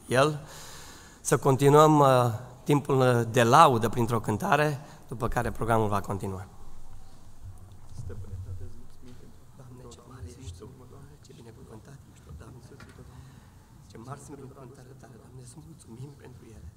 el. Să continuăm timpul de laudă printr-o cântare, după care programul va continua. Doamne, ce mare ești Tu, ce binecuvântat ești Tu, Doamne, ce mari sunt binecuvântările Tale, Doamne, să mulțumim pentru ele.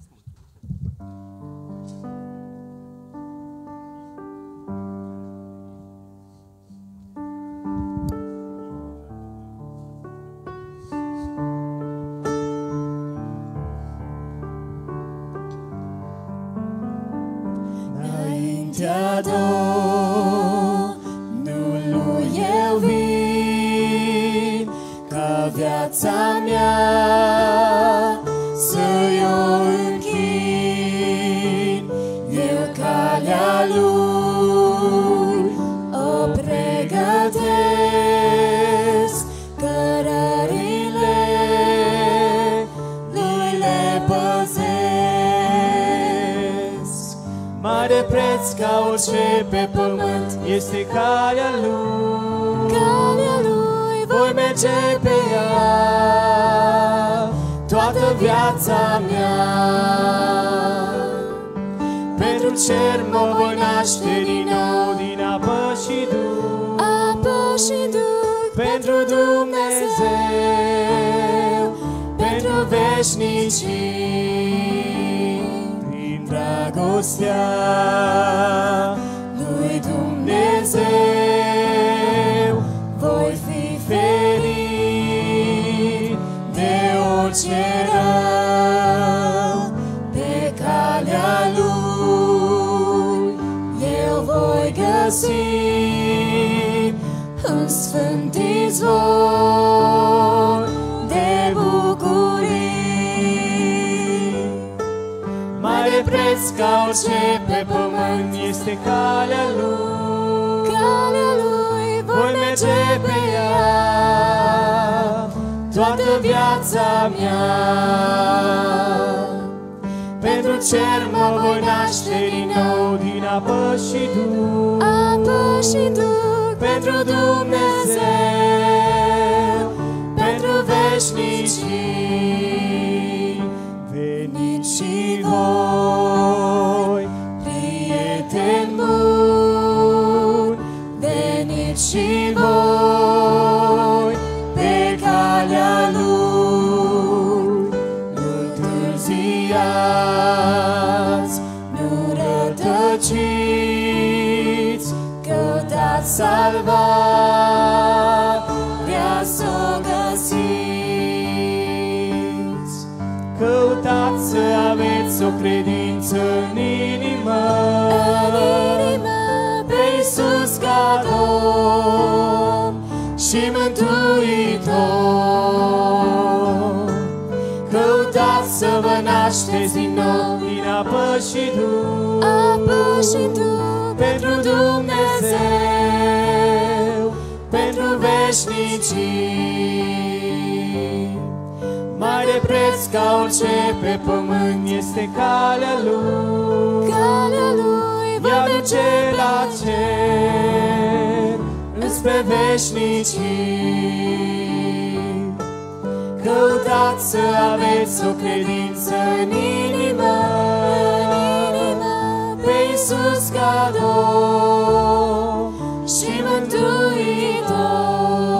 Înaintea Domnului eu vin, ca viața mea să-i o închin. Eu calea Lui o pregătesc, cărările Lui le păzesc. Mare preț ca orice pe pământ este calea Lui. Calea Lui voi merge pe ea toată viața mea. Pentru cer mă voi naște din nou din apă și duh. Apă și duh pentru Dumnezeu, pentru veșnicii. Dragostea lui Dumnezeu voi fi ferit de orice rău. Pe calea Lui eu voi găsi un sfânt izvor de bucurii. Mare preț ca orice pe pământ este calea Lui. Calea Lui voi merge pe ea toată viața mea. Pentru cer mă voi naște din nou din apă și duh. Apă și duh pentru Dumnezeu, pentru veșnicii. Veniți și voi, prieteni buni, veniți și voi pe calea Lui. Nu întârziați, nu rătăciți, căutați salvarea să o găsiți. Căutați să aveți o credință în inimă, pe Iisus ca Domn și Mântuitor. Căutați să vă nașteți din nou din apă și duh. Apă și duh pentru Dumnezeu, pentru veșnicii. Mare preț ca orice pe pământ este calea Lui. Calea Lui va merge la cer, înspre veșnicii. Căutați să aveți o credință în inimă, pe Iisus ca Domn și Mântuitor.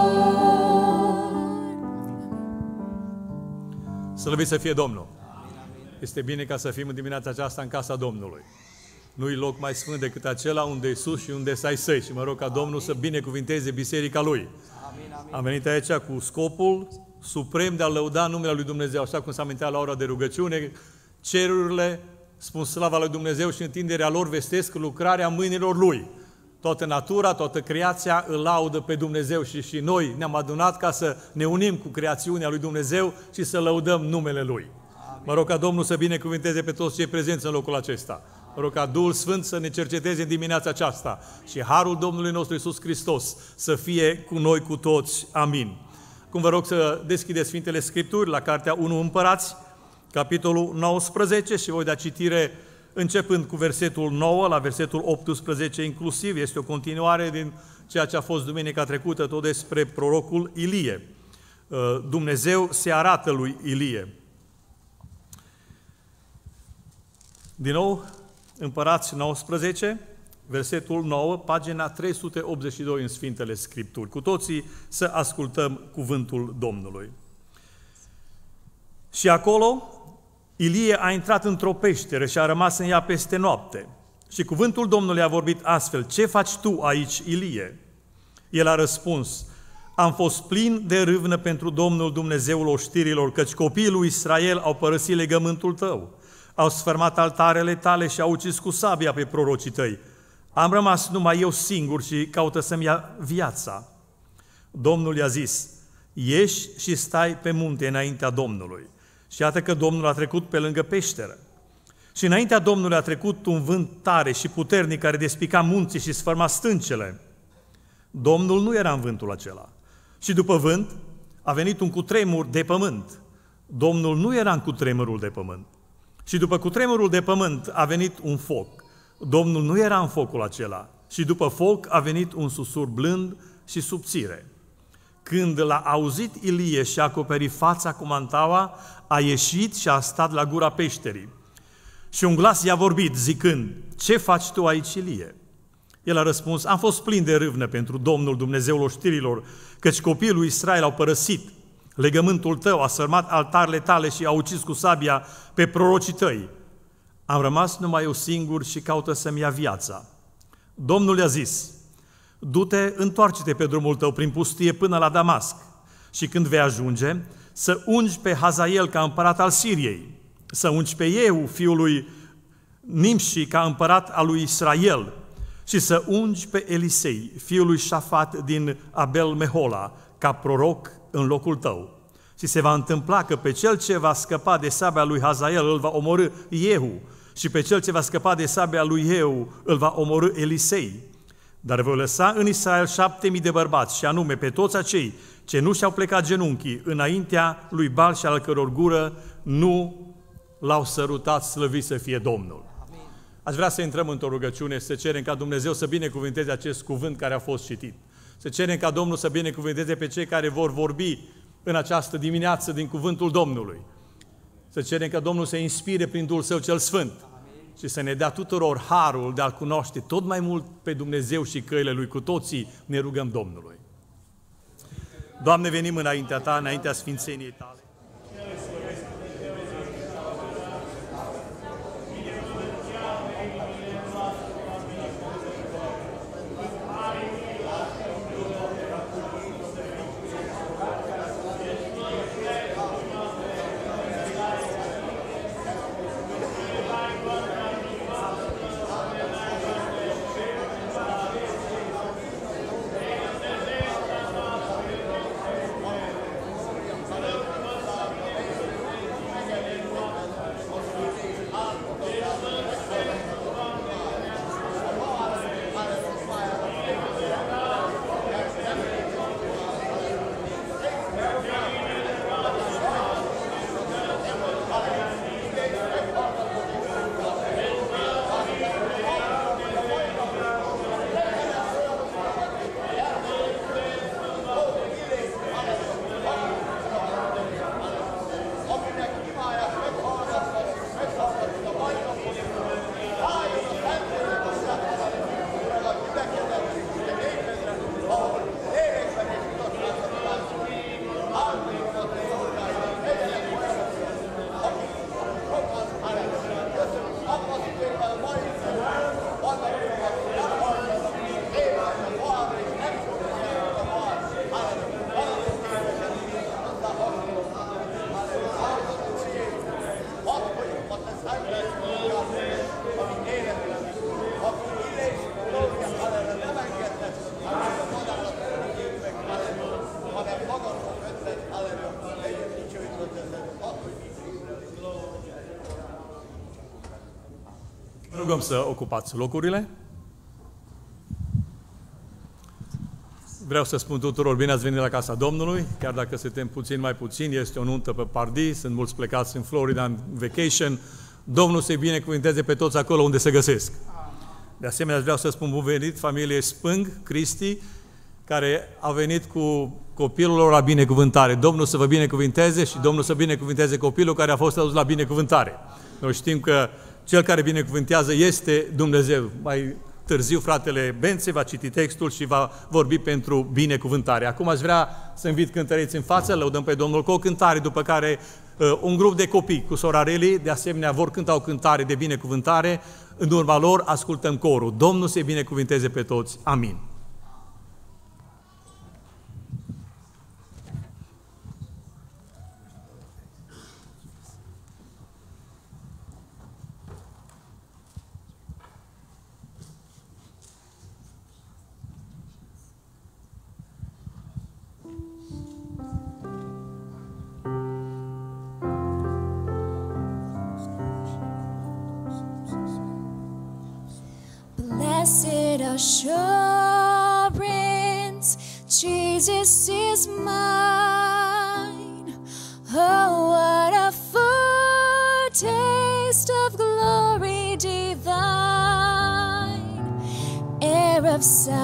Slăvit să fie Domnul! Este bine ca să fim în dimineața aceasta în casa Domnului. Nu-i loc mai sfânt decât acela unde e sus și unde s-ai săi. Și mă rog ca Domnul să binecuvinteze biserica Lui. Am venit aici cu scopul suprem de a lăuda numele Lui Dumnezeu, așa cum s-a amintit la ora de rugăciune. Cerurile spun slava Lui Dumnezeu și întinderea lor vestesc lucrarea mâinilor Lui. Toată natura, toată creația îl laudă pe Dumnezeu și noi ne-am adunat ca să ne unim cu creațiunea Lui Dumnezeu și să lăudăm numele Lui. Amin. Mă rog ca Domnul să binecuvinteze pe toți cei prezenți în locul acesta. Mă rog ca Duhul Sfânt să ne cerceteze în dimineața aceasta și harul Domnului nostru Iisus Hristos să fie cu noi cu toți. Amin. Cum vă rog să deschideți Sfintele Scripturi la Cartea 1 Împărați, capitolul 19 și voi da citire începând cu versetul 9 la versetul 18 inclusiv. Este o continuare din ceea ce a fost duminica trecută, tot despre prorocul Ilie. Dumnezeu se arată lui Ilie. Din nou, Împărați 19, versetul 9, pagina 382 în Sfintele Scripturi. Cu toții să ascultăm cuvântul Domnului. Și acolo Ilie a intrat într-o peșteră și a rămas în ea peste noapte. Și cuvântul Domnului a vorbit astfel: ce faci tu aici, Ilie? El a răspuns: am fost plin de râvnă pentru Domnul Dumnezeul oștirilor, căci copiii lui Israel au părăsit legământul tău, au sfărmat altarele tale și au ucis cu sabia pe prorocii tăi. Am rămas numai eu singur și caută să-mi ia viața. Domnul i-a zis: ieși și stai pe munte înaintea Domnului. Și iată că Domnul a trecut pe lângă peșteră. Și înaintea Domnului a trecut un vânt tare și puternic care despica munții și sfărma stâncele. Domnul nu era în vântul acela. Și după vânt a venit un cutremur de pământ. Domnul nu era în cutremurul de pământ. Și după cutremurul de pământ a venit un foc. Domnul nu era în focul acela. Și după foc a venit un susur blând și subțire. Când l-a auzit Ilie și a acoperit fața cu mantaua, a ieșit și a stat la gura peșterii. Și un glas i-a vorbit, zicând: ce faci tu aici, Ilie? El a răspuns: am fost plin de râvnă pentru Domnul Dumnezeul oștirilor, căci copiii lui Israel au părăsit legământul tău, a sărmat altarele tale și au ucis cu sabia pe prorocii tăi. Am rămas numai eu singur și caută să-mi ia viața. Domnul i-a zis: du-te, întoarce-te pe drumul tău prin pustie până la Damasc și când vei ajunge, să ungi pe Hazael ca împărat al Siriei, să ungi pe Iehu, fiul lui Nimși, ca împărat al lui Israel, și să ungi pe Elisei, fiul lui Șafat din Abel-Mehola, ca proroc în locul tău. Și se va întâmpla că pe cel ce va scăpa de sabia lui Hazael îl va omorâ Iehu și pe cel ce va scăpa de sabia lui Iehu îl va omorâ Elisei. Dar voi lăsa în Israel 7.000 de bărbați, și anume pe toți acei ce nu și-au plecat genunchii înaintea lui Baal și al căror gură nu l-au sărutat, slăvit să fie Domnul. Aș vrea să intrăm într-o rugăciune, să cerem ca Dumnezeu să binecuvânteze acest cuvânt care a fost citit. Să cerem ca Domnul să binecuvânteze pe cei care vor vorbi în această dimineață din cuvântul Domnului. Să cerem ca Domnul să inspire prin Duhul Său cel Sfânt și să ne dea tuturor harul de a-L cunoaște tot mai mult pe Dumnezeu și căile Lui. Cu toții ne rugăm Domnului. Doamne, venim înaintea Ta, înaintea sfințeniei Tale. Rugăm să ocupați locurile. Vreau să spun tuturor, bine ați venit la casa Domnului, chiar dacă suntem puțin mai puțini, este o nuntă pe Pardii, sunt mulți plecați în Florida în vacation. Domnul să-i binecuvânteze pe toți acolo unde se găsesc. De asemenea, vreau să spun bun venit familiei Spâng, Cristi, care a venit cu copilul lor la binecuvântare. Domnul să vă binecuvânteze și Domnul să binecuvânteze copilul care a fost adus la binecuvântare. Noi știm că Cel care binecuvântează este Dumnezeu. Mai târziu fratele Bențe va citi textul și va vorbi pentru binecuvântare. Acum aș vrea să invit cântăreți în față, lăudăm pe Domnul cu o cântare, după care un grup de copii cu sorarelii, de asemenea, vor cânta o cântare de binecuvântare. În urma lor ascultăm corul. Domnul să-i binecuvânteze pe toți. Amin. Blessed assurance, Jesus is mine. Oh, what a foretaste of glory divine, heir of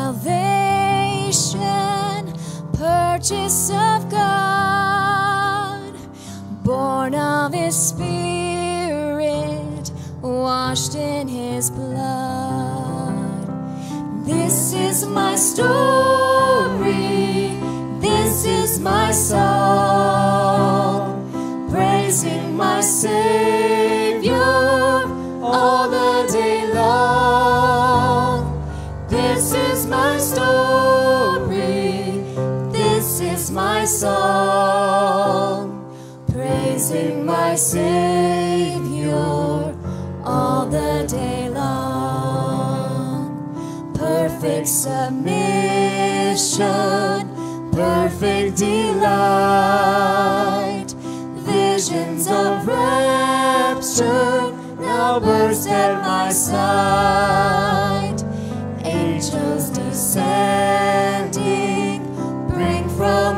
salvation, purchase of God, born of His Spirit, washed in His blood. This is my story, this is my song, praising my Savior all the day long. This is my story, this is my song, praising my Savior all the day long. Perfect submission, perfect delight, visions of rapture now burst at my sight. Angels descending bring from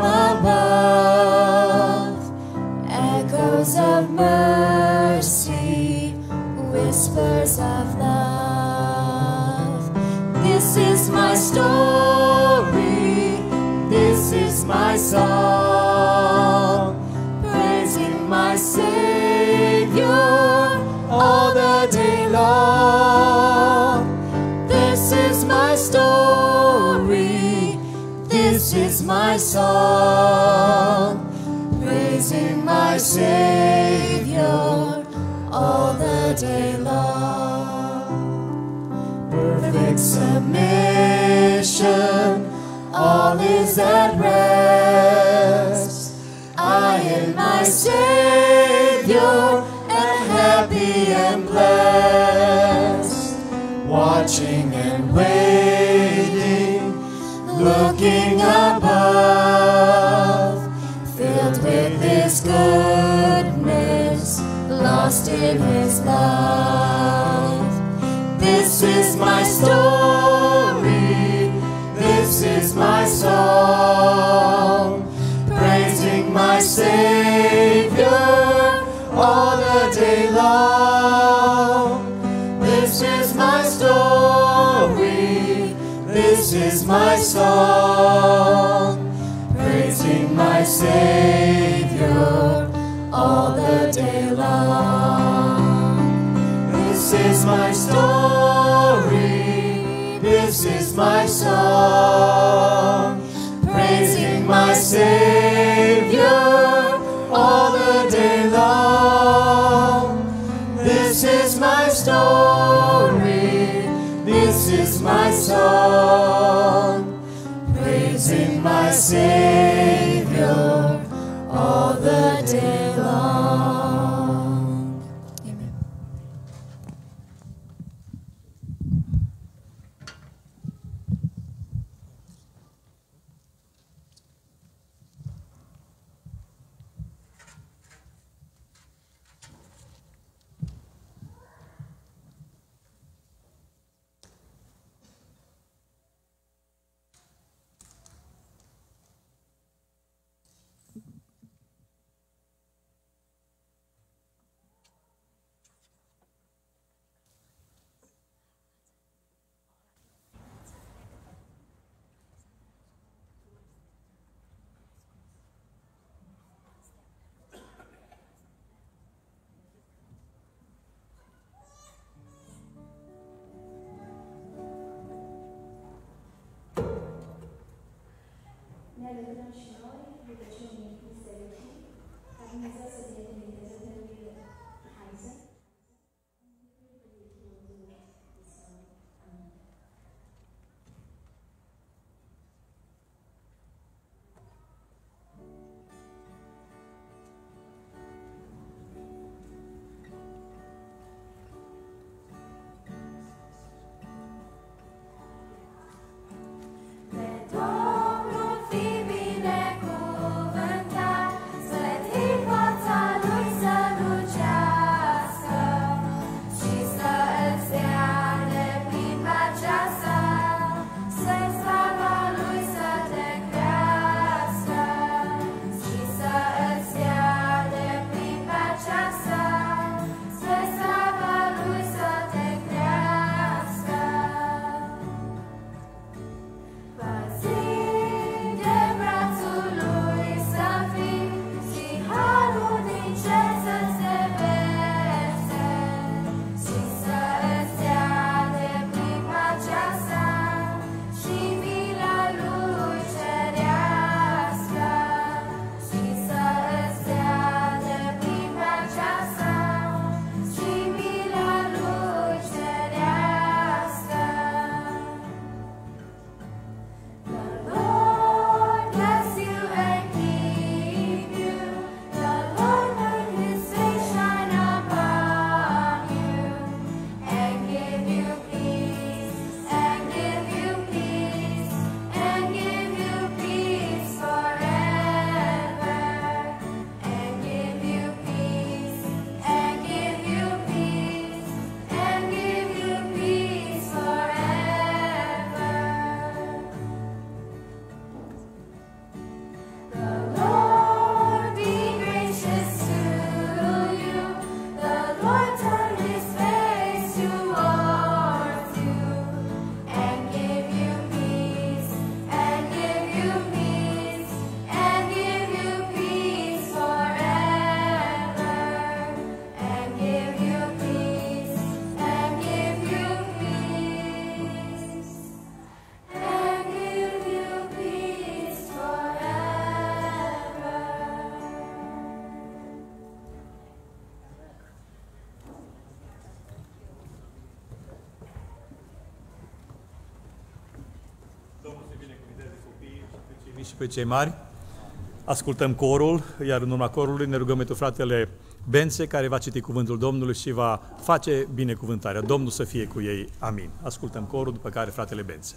above echoes of mercy, whispers of love. This is my story, this is my song, praising my Savior all the day long. This is my story, this is my song, praising my Savior all the day long. Perfect submission, all is at rest. I and my Savior am happy and blessed, watching and waiting, looking above, filled with His goodness, lost in His love. This is my story, this is my song, praising my Savior all the day long. This is my story, this is my song, praising my Savior all the day long. This is my story, this is my song, praising my Savior all the day long. This is my story, this is my song, praising my Savior all the day long. Amen. ne legăm și noi rugăciunii bisericii, ca Dumnezeu să binecuvânteze întâlnirile Haize. Domnul fi binecuvântat, slăvit fața lui să lucească și să îți dea de plin pacea sa, să slava lui să te crească și să îți dea de plin pacea sa, să slava lui să te crească. Păzit de brațul lui să fii și harul din cer să-ți deverse și să îți dea de plin pacea sa și mila lui cerească și să îți dea de plin pacea sa și mila lui cerească. The Lord bless you and keep you. The Lord make His face shine upon you and give you peace, and give you peace, and give you peace forever, and give you peace, and give you peace, and give you peace forever. The Lord be gracious to you. The Lord turn His face towards you and give you peace, and give you peace, and give you peace forever, and give you peace, and give you peace, and give you peace forever. Domnul să binecuvânteze copiii și pe cei mici și pe cei mari. Ascultăm corul, iar în urma corului ne rugăm pentru fratele Bențe, care va citi cuvântul Domnului și va face binecuvântarea. Domnul să fie cu ei. Amin. Ascultăm corul, după care fratele Bențe.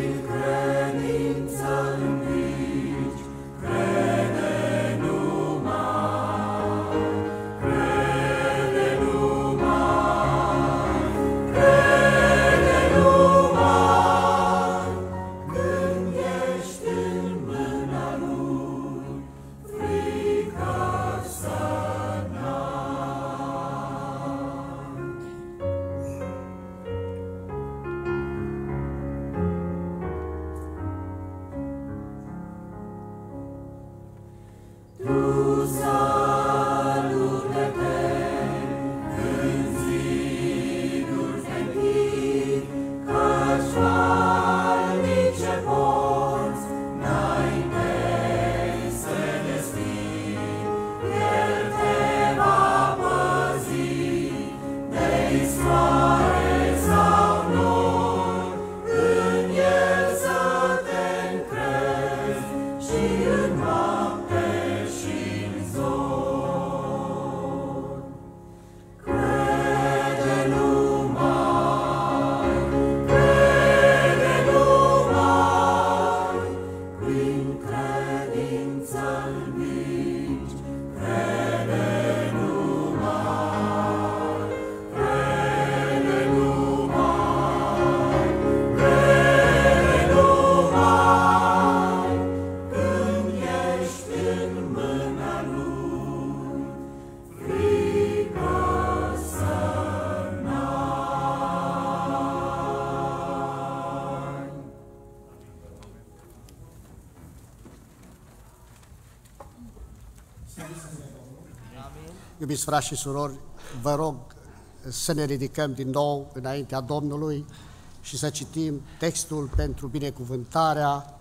Iubiți frați și surori, vă rog să ne ridicăm din nou înaintea Domnului și să citim textul pentru binecuvântarea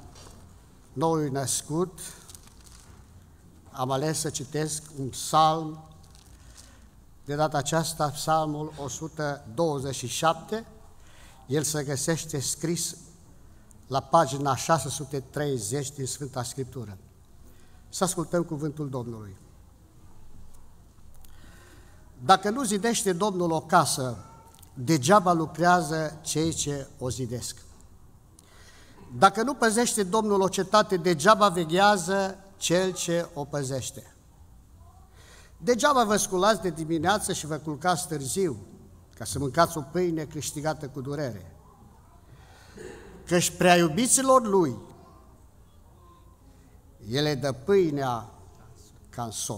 noului născut. Am ales să citesc un psalm, de data aceasta psalmul 127, el se găsește scris la pagina 630 din Sfânta Scriptură. Să ascultăm cuvântul Domnului. Dacă nu zidește Domnul o casă, degeaba lucrează cei ce o zidesc. Dacă nu păzește Domnul o cetate, degeaba veghează cel ce o păzește. Degeaba vă sculați de dimineață și vă culcați târziu, ca să mâncați o pâine câștigată cu durere. Căci prea iubiților Lui, ele dă pâinea ca în somn.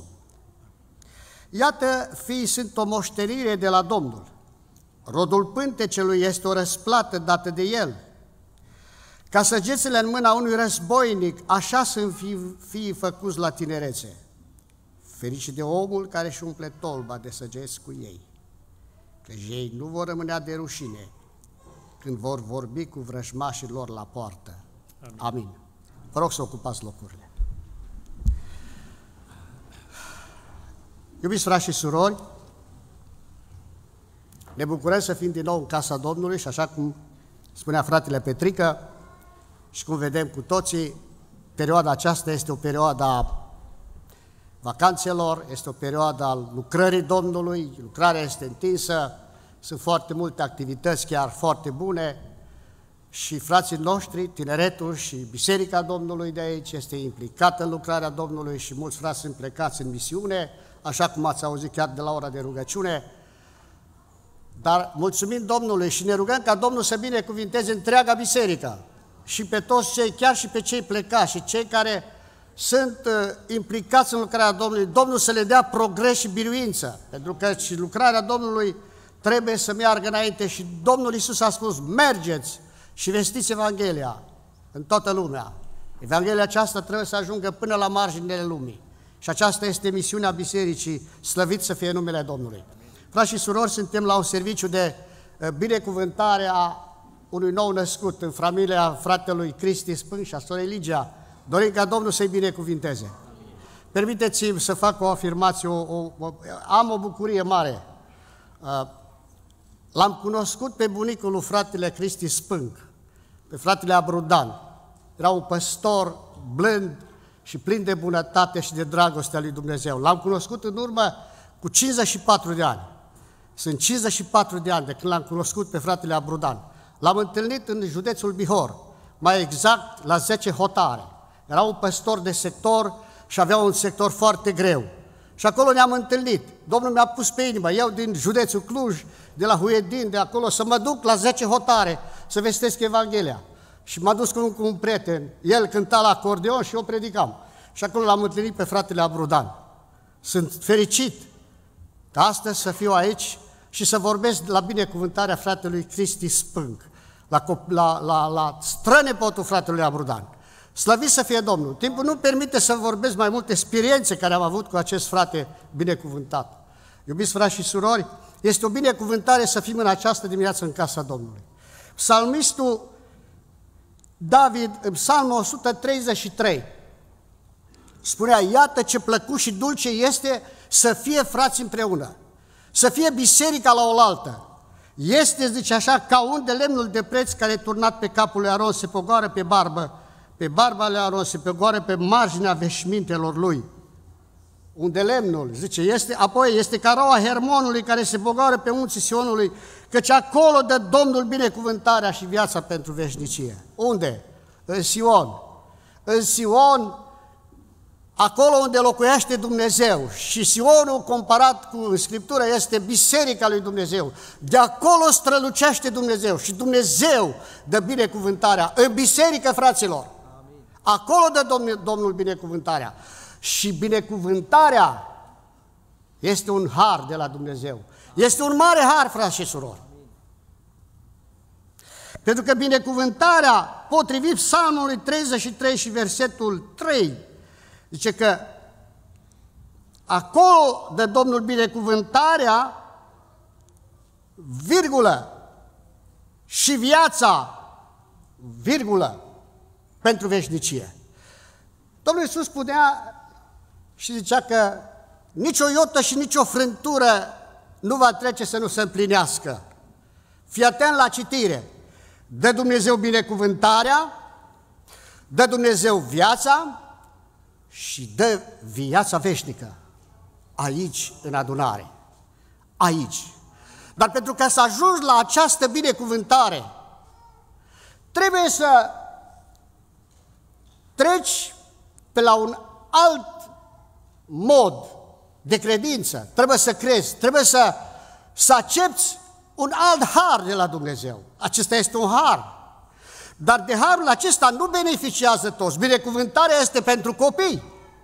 Iată, fiii sunt o moștenire de la Domnul. Rodul pântecelui este o răsplată dată de El. Ca săgețile în mâna unui războinic, așa sunt fiii făcuți la tinerețe. Ferice de omul care își umple tolba de săgeți cu ei, căci ei nu vor rămâne de rușine când vor vorbi cu vrăjmașii lor la poartă. Amin. Vă rog să ocupați locurile. Iubiți frați și surori, ne bucurăm să fim din nou în casa Domnului și așa cum spunea fratele Petrică și cum vedem cu toții, perioada aceasta este o perioadă a vacanțelor, este o perioadă a lucrării Domnului, lucrarea este întinsă, sunt foarte multe activități chiar foarte bune și frații noștri, tineretul și Biserica Domnului de aici este implicată în lucrarea Domnului și mulți frați sunt plecați în misiune, așa cum ați auzit chiar de la ora de rugăciune, dar mulțumim Domnului și ne rugăm ca Domnul să binecuvinteze întreaga biserică și pe toți cei, chiar și pe cei plecați și cei care sunt implicați în lucrarea Domnului, Domnul să le dea progres și biruință, pentru că și lucrarea Domnului trebuie să meargă înainte și Domnul Iisus a spus, mergeți și vestiți Evanghelia în toată lumea. Evanghelia aceasta trebuie să ajungă până la marginile lumii. Și aceasta este misiunea bisericii, slăvit să fie numele Domnului. Frați și surori, suntem la un serviciu de binecuvântare a unui nou născut în familia fratelui Cristi Spâng și a sorei Ligia. Dorim ca Domnul să-i binecuvinteze. Permiteți-mi să fac o afirmație, am o bucurie mare. L-am cunoscut pe bunicul lui fratele Cristi Spâng, pe fratele Abrudan. Era un păstor blând și plin de bunătate și de dragostea lui Dumnezeu. L-am cunoscut în urmă cu 54 de ani. Sunt 54 de ani de când l-am cunoscut pe fratele Abrudan. L-am întâlnit în județul Bihor, mai exact la 10 hotare. Era un păstor de sector și avea un sector foarte greu. Și acolo ne-am întâlnit. Domnul mi-a pus pe inimă, eu din județul Cluj, de la Huedin, de acolo, să mă duc la 10 hotare să vestesc Evanghelia. Și m-a dus cu un prieten, el cânta la acordeon și eu predicam. Și acolo l-am întâlnit pe fratele Abrudan. Sunt fericit ca astăzi să fiu aici și să vorbesc la binecuvântarea fratelui Cristi Spânc, la strănepotul fratelui Abrudan. Slăvit să fie Domnul! Timpul nu permite să vorbesc mai multe experiențe care am avut cu acest frate binecuvântat. Iubiți frați și surori, este o binecuvântare să fim în această dimineață în casa Domnului. Psalmistul David, în Psalmul 133, spunea, iată ce plăcut și dulce este să fie frați împreună, să fie biserica la oaltă. Este, zice așa, ca unde lemnul de preț care e turnat pe capul lui Aron se pogoară pe barba lui Aron se pogoară pe marginea veșmintelor lui. Unde lemnul, zice, apoi este ca roa Hermonului care se pogoară pe munții Sionului, căci acolo dă Domnul binecuvântarea și viața pentru veșnicie. Unde? În Sion. În Sion, acolo unde locuiește Dumnezeu. Și Sionul, comparat cu Scriptura, este biserica lui Dumnezeu. De acolo strălucește Dumnezeu și Dumnezeu dă binecuvântarea. În biserică, fraților. Acolo dă Domnul binecuvântarea. Și binecuvântarea este un har de la Dumnezeu. Este un mare har, frați și surori. Pentru că binecuvântarea, potrivit Psalmului 33 și versetul 3, zice că acolo dă Domnul binecuvântarea, virgulă, și viața, virgulă, pentru veșnicie. Domnul Iisus spunea și zicea că nicio iotă și nicio frântură nu va trece să nu se împlinească. Fii atent la citire. Dă Dumnezeu binecuvântarea, dă Dumnezeu viața și dă viața veșnică. Aici, în adunare. Aici. Dar pentru ca să ajungi la această binecuvântare, trebuie să treci pe la un alt mod de credință. Trebuie să crezi, trebuie să accepți un alt har de la Dumnezeu. Acesta este un har. Dar de harul acesta nu beneficiază toți. Binecuvântarea este pentru copii.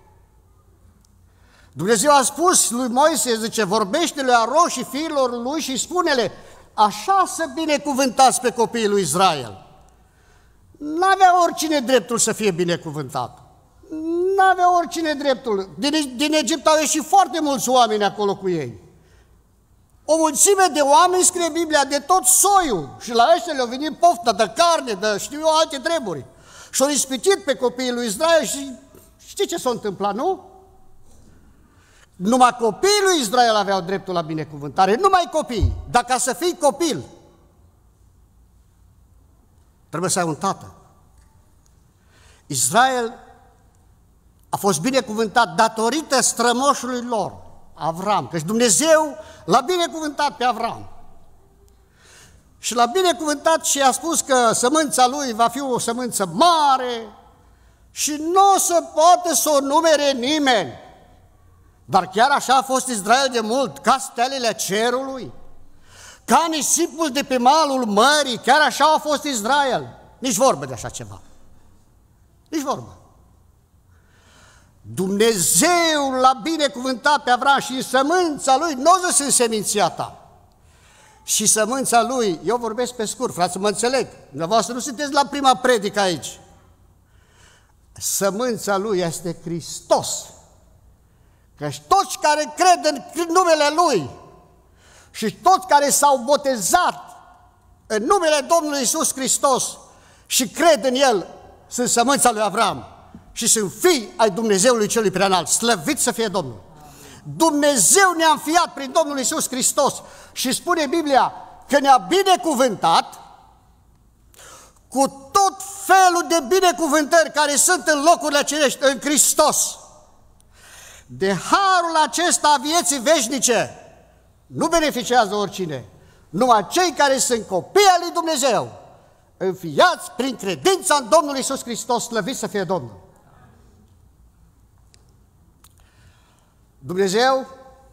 Dumnezeu a spus lui Moise, zice, vorbește lui Aron și fiilor lui și spune-le, așa să binecuvântați pe copiii lui Israel. N-avea oricine dreptul să fie binecuvântat. N-avea oricine dreptul. Din Egipt au ieșit foarte mulți oameni acolo cu ei. O mulțime de oameni, scrie Biblia, de tot soiul. Și la ăștia le-au venit poftă de carne, de știu eu alte treburi. Și-au ispitit pe copiii lui Israel și știi ce s-a întâmplat, nu? Numai copiii lui Israel aveau dreptul la binecuvântare, numai copii. Dar ca să fii copil, trebuie să ai un tată. Israel a fost binecuvântat datorită strămoșului lor, Avram, căci Dumnezeu l-a binecuvântat pe Avram. Și l-a binecuvântat și a spus că sămânța lui va fi o sămânță mare și nu o să poate să o numere nimeni. Dar chiar așa a fost Israel de mult, ca stelele cerului, ca nisipul de pe malul mării, chiar așa a fost Israel. Nici vorbă de așa ceva. Nici vorbă. Dumnezeu l-a binecuvântat pe Avram și în sămânța lui, nu o să seminția ta. Și sămânța lui, eu vorbesc pe scurt, frate, mă înțeleg, dumneavoastră nu sunteți la prima predică aici. Sămânța lui este Hristos. Căci toți care cred în numele Lui și toți care s-au botezat în numele Domnului Iisus Hristos și cred în El, sunt sămânța lui Avram și sunt fii ai Dumnezeului Celui Preanalt. Slăvit să fie Domnul! Dumnezeu ne-a înfiat prin Domnul Iisus Hristos și spune Biblia că ne-a binecuvântat cu tot felul de binecuvântări care sunt în locurile cerești, în Hristos. De harul acesta a vieții veșnice nu beneficiază oricine, numai cei care sunt copii al lui Dumnezeu. înfiați prin credința în Domnul Iisus Hristos, slăvit să fie Domnul. Dumnezeu,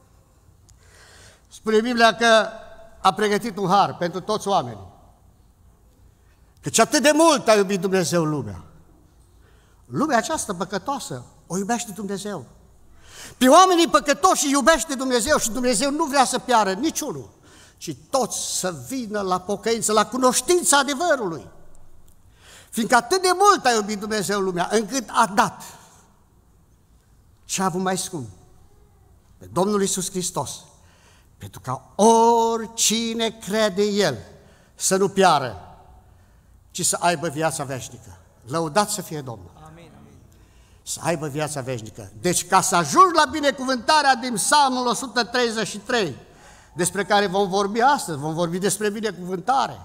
spune Biblia că a pregătit un har pentru toți oamenii. Căci atât de mult a iubit Dumnezeu lumea. Lumea aceasta păcătoasă o iubește Dumnezeu. Pe oamenii păcătoși îi iubește Dumnezeu și Dumnezeu nu vrea să piară niciunul, ci toți să vină la pocăință, la cunoștința adevărului. Fiindcă atât de mult a iubit Dumnezeu lumea, încât a dat ce a avut mai scump, pe Domnul Iisus Hristos, pentru ca oricine crede în El să nu piară, ci să aibă viața veșnică. Lăudat să fie Domnul! Amin. Să aibă viața veșnică. Deci ca să ajungi la binecuvântarea din Psalmul 133, despre care vom vorbi astăzi, vom vorbi despre binecuvântare.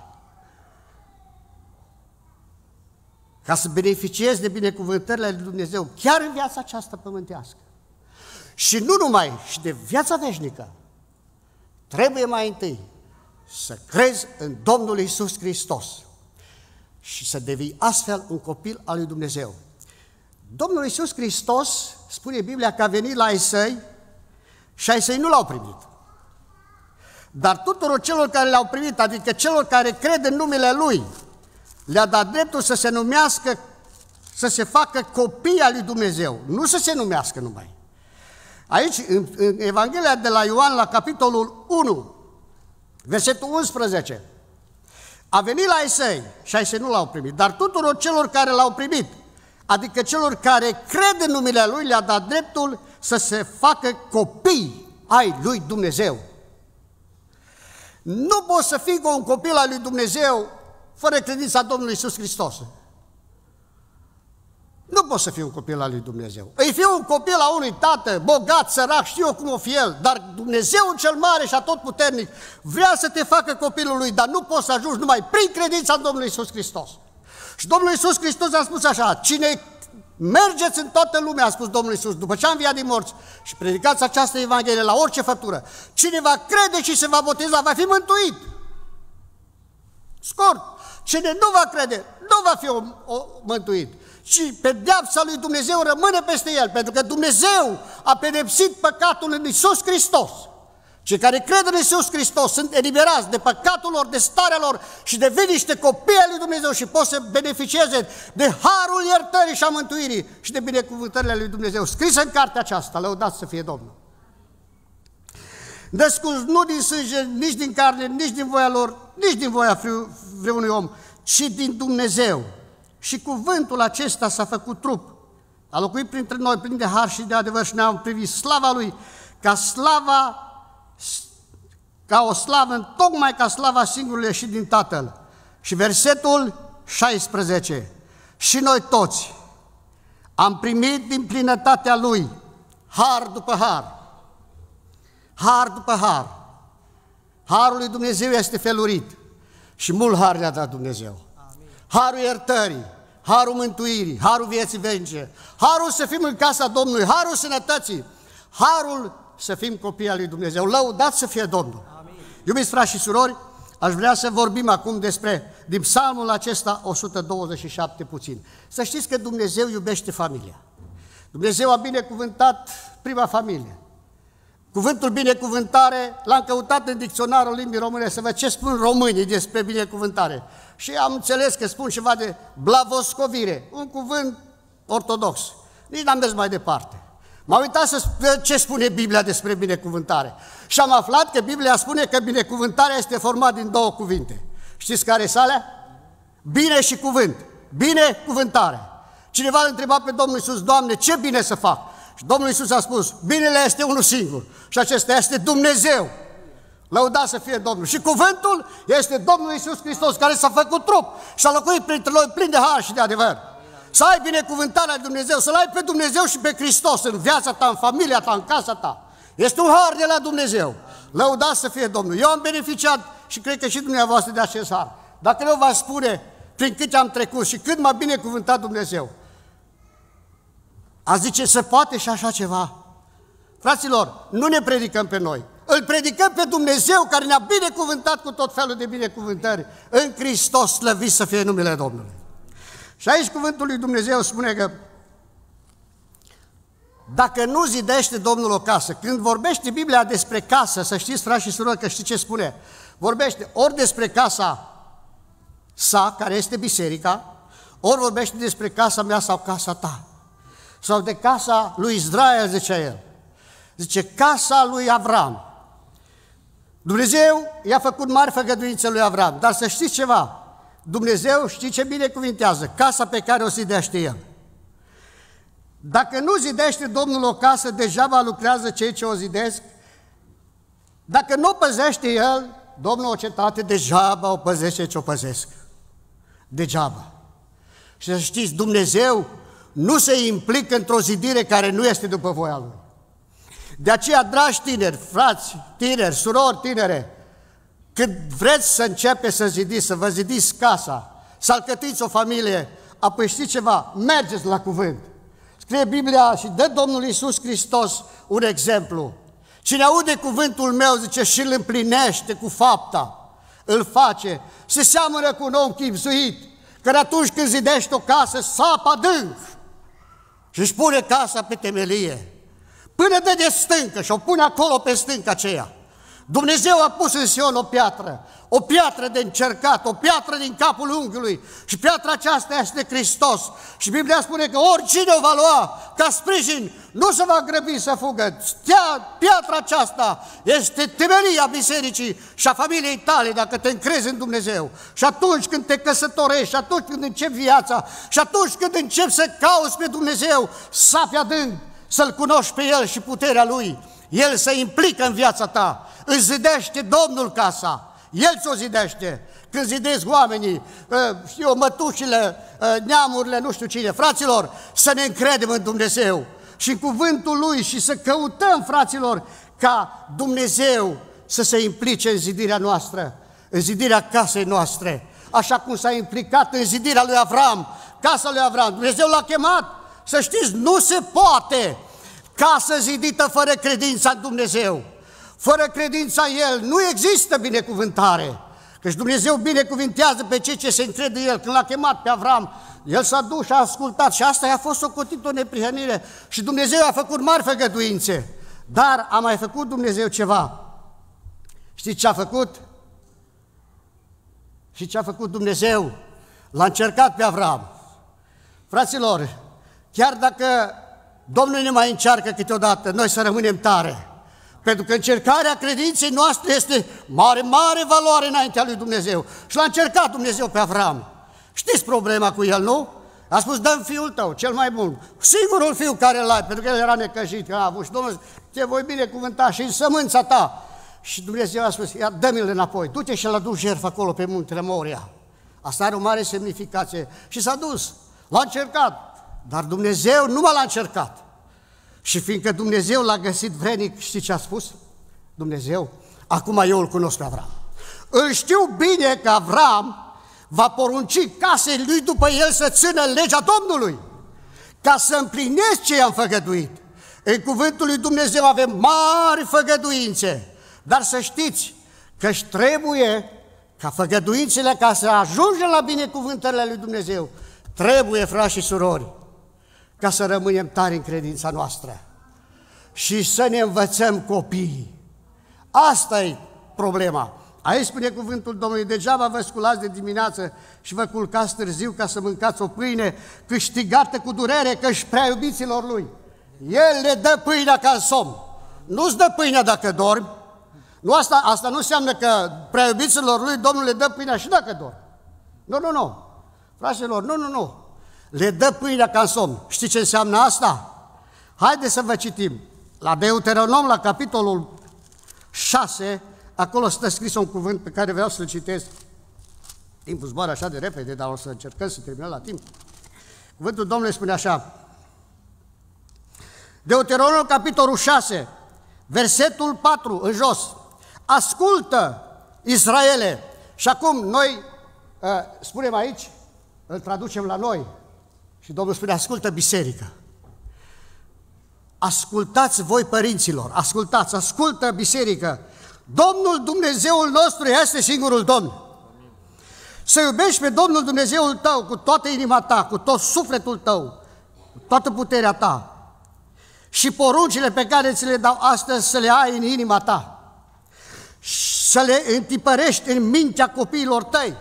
Ca să beneficiezi de binecuvântările lui Dumnezeu, chiar în viața aceasta pământească. Și nu numai, și de viața veșnică, trebuie mai întâi să crezi în Domnul Iisus Hristos și să devii astfel un copil al lui Dumnezeu. Domnul Iisus Hristos, spune Biblia, că a venit la ai săi și ai săi nu l-au primit. Dar tuturor celor care l-au primit, adică celor care cred în numele Lui, le-a dat dreptul să se numească, să se facă copii al lui Dumnezeu, nu să se numească numai. Aici, în Evanghelia de la Ioan, la capitolul 1, versetul 11, a venit la ai săi și ai săi nu l-au primit, dar tuturor celor care l-au primit, adică celor care cred în numele Lui, le-a dat dreptul să se facă copii ai lui Dumnezeu. Nu poți să fii un copil al lui Dumnezeu fără credința Domnului Iisus Hristos. Nu poți să fii un copil al lui Dumnezeu. Îi fi un copil a unui tată, bogat, sărac, știu eu cum o fi el, dar Dumnezeu cel mare și atotputernic vrea să te facă copilul lui, dar nu poți să ajungi numai prin credința în Domnul Iisus Hristos. Și Domnul Iisus Hristos a spus așa: cine mergeți în toată lumea, a spus Domnul Iisus, după ce a înviat din morți, și predicați această Evanghelie la orice făptură, cine va crede și se va boteza, va fi mântuit. Scurt, cine nu va crede, nu va fi mântuit, ci pedeapsa lui Dumnezeu rămâne peste el, pentru că Dumnezeu a pedepsit păcatul în Iisus Hristos. Cei care cred în Iisus Hristos sunt eliberați de păcatul lor, de starea lor și devin niște copii al lui Dumnezeu și pot să beneficieze de harul iertării și a mântuirii și de binecuvântările lui Dumnezeu, scrisă în cartea aceasta, lăudați să fie Domnul. Născuți nu din sânge, nici din carne, nici din voia lor, nici din voia vreunui om, ci din Dumnezeu. Și cuvântul acesta s-a făcut trup, a locuit printre noi, plin de har și de adevăr, și ne-am privit slava Lui, ca o slavă, tocmai ca slava singurului ieșit din Tatăl. Și versetul 16, și noi toți am primit din plinătatea Lui, har după har, har după har. Harul lui Dumnezeu este felurit și mult har le-a dat Dumnezeu. Harul iertării, harul mântuirii, harul vieții veșnice, harul să fim în casa Domnului, harul sănătății, harul să fim copii al lui Dumnezeu. Lăudat să fie Domnul! Amin. Iubiți frați și surori, aș vrea să vorbim acum din psalmul acesta 127 puțin. Să știți că Dumnezeu iubește familia. Dumnezeu a binecuvântat prima familie. Cuvântul binecuvântare l-am căutat în dicționarul limbii române să văd ce spun românii despre binecuvântare. Și am înțeles că spun ceva de blavoscovire, un cuvânt ortodox. Nici n-am mers mai departe. M-am uitat să văd ce spune Biblia despre binecuvântare. Și am aflat că Biblia spune că binecuvântarea este formată din două cuvinte. Știți care sunt alea? Bine și cuvânt. Binecuvântare. Cineva îl întreba pe Domnul Iisus: Doamne, ce bine să fac? Și Domnul Iisus a spus: binele este unul singur și acesta este Dumnezeu. Lăudat să fie Domnul. Și cuvântul este Domnul Iisus Hristos, care s-a făcut trup și a locuit printre noi plin de har și de adevăr. Să ai binecuvântarea lui Dumnezeu, să-L ai pe Dumnezeu și pe Hristos în viața ta, în familia ta, în casa ta. Este un har de la Dumnezeu. Lăudat să fie Domnul. Eu am beneficiat și cred că și dumneavoastră de acest har. Dacă eu v-aș spune prin cât am trecut și cât m-a binecuvântat Dumnezeu, a zice: se poate și așa ceva? Fraților, nu ne predicăm pe noi. Îl predicăm pe Dumnezeu care ne-a binecuvântat cu tot felul de binecuvântări în Hristos, slăvit să fie numele Domnului. Și aici cuvântul lui Dumnezeu spune că dacă nu zidește Domnul o casă, când vorbește Biblia despre casă, să știți, frați și surori, că știți ce spune, vorbește ori despre casa sa, care este biserica, ori vorbește despre casa mea sau casa ta, sau de casa lui Israel, zicea el. Zice, casa lui Avram. Dumnezeu i-a făcut mari făgăduințe lui Avram, dar să știți ceva, Dumnezeu știe ce binecuvintează, casa pe care o zidește El. Dacă nu zidește Domnul o casă, degeaba lucrează cei ce o zidesc. Dacă nu o păzește El, Domnul o cetate, degeaba o păzește ce o păzesc. Degeaba. Și să știți, Dumnezeu nu se implică într-o zidire care nu este după voia Lui. De aceea, dragi tineri, frați, tineri, surori, tinere, când vreți să începeți să zidiți, să vă zidiți casa, să alcătuiți o familie, apoi știți ceva, mergeți la cuvânt. Scrie Biblia și dă Domnul Iisus Hristos un exemplu. Cine aude cuvântul meu, zice, și îl împlinește cu fapta, îl face, se seamănă cu un om chibzuit, care atunci când zidește o casă, sapă adânc și își pune casa pe temelie, până dă de stâncă și o pune acolo pe stânca aceea. Dumnezeu a pus în Sion o piatră de încercat, o piatră din capul unghiului și piatra aceasta este Hristos. Și Biblia spune că oricine o va lua ca sprijin, nu se va grăbi să fugă. Piatra aceasta este temelia bisericii și a familiei tale dacă te încrezi în Dumnezeu. Și atunci când te căsătorești, și atunci când începi viața, și atunci când începi să cauți pe Dumnezeu, sapi adânc, să-L cunoști pe El și puterea Lui, El se implică în viața ta, îți zidește Domnul casa, El ți-o zidește. Când zidesc oamenii, știu eu, mătușile, neamurile, nu știu cine, fraților, să ne încredem în Dumnezeu și în cuvântul Lui și să căutăm, fraților, ca Dumnezeu să se implice în zidirea noastră, în zidirea casei noastre, așa cum s-a implicat în zidirea lui Avram, casa lui Avram. Dumnezeu l-a chemat, să știți, nu se poate casă zidită fără credința în Dumnezeu. Fără credința în El nu există binecuvântare. Căci Dumnezeu binecuvintează pe cei ce se încred în El. Când l-a chemat pe Avram, el s-a dus și a ascultat și asta i-a fost socotit o neprihănire. Și Dumnezeu a făcut mari făgăduințe. Dar a mai făcut Dumnezeu ceva. Știți ce a făcut? Și ce a făcut Dumnezeu? L-a încercat pe Avram. Fraților, chiar dacă Domnul ne mai încearcă câteodată, noi să rămânem tare. Pentru că încercarea credinței noastre este mare, mare valoare înaintea lui Dumnezeu. Și l-a încercat Dumnezeu pe Avram. Știți problema cu el, nu? A spus, dă-mi fiul tău, cel mai bun, singurul fiu care l-ai, pentru că el era necăjit, că a avut. Și Domnul, te voi binecuvânta și în sămânța ta. Și Dumnezeu a spus, ia, dă-mi-l înapoi, du-te și l-a dus jertfă acolo pe muntele Moria. Asta are o mare semnificație. Și s-a dus, l-a încercat. Dar Dumnezeu nu l-a încercat. Și fiindcă Dumnezeu l-a găsit vrenic, știți ce a spus? Dumnezeu, acum eu îl cunosc pe Avram. Îl știu bine că Avram va porunci casei lui după el să țină legea Domnului, ca să împlinesc ce i-am făgăduit. În cuvântul lui Dumnezeu avem mari făgăduințe, dar să știți că își trebuie ca făgăduințele, ca să ajungem la binecuvântările lui Dumnezeu, trebuie, frați și surori, ca să rămânem tari în credința noastră și să ne învățăm copiii. Asta e problema. Aici spune cuvântul Domnului, degeaba vă sculați de dimineață și vă culcați târziu ca să mâncați o pâine câștigată cu durere, că-și prea iubiților Lui. El le dă pâinea ca în somn. Nu-ți dă pâinea dacă dormi. Nu, asta nu înseamnă că prea iubiților Lui Domnul le dă pâinea și dacă dormi. Nu. Fraților, nu. Le dă pâinea ca în somn. Știți ce înseamnă asta? Haideți să vă citim. La Deuteronom, la capitolul 6, acolo stă scris un cuvânt pe care vreau să-l citesc. Timpul zboară așa de repede, dar o să încercăm să terminăm la timp. Cuvântul Domnului spune așa. Deuteronom, capitolul 6, versetul 4, în jos. Ascultă, Israele! Și acum noi spunem aici, îl traducem la noi. Și Domnul spune, ascultă, biserică. ascultați voi părinților, ascultă biserică, Domnul Dumnezeul nostru este singurul Domn. Să iubești pe Domnul Dumnezeul tău cu toată inima ta, cu tot sufletul tău, cu toată puterea ta. Și poruncile pe care ți le dau astăzi să le ai în inima ta, să le întipărești în mintea copiilor tăi,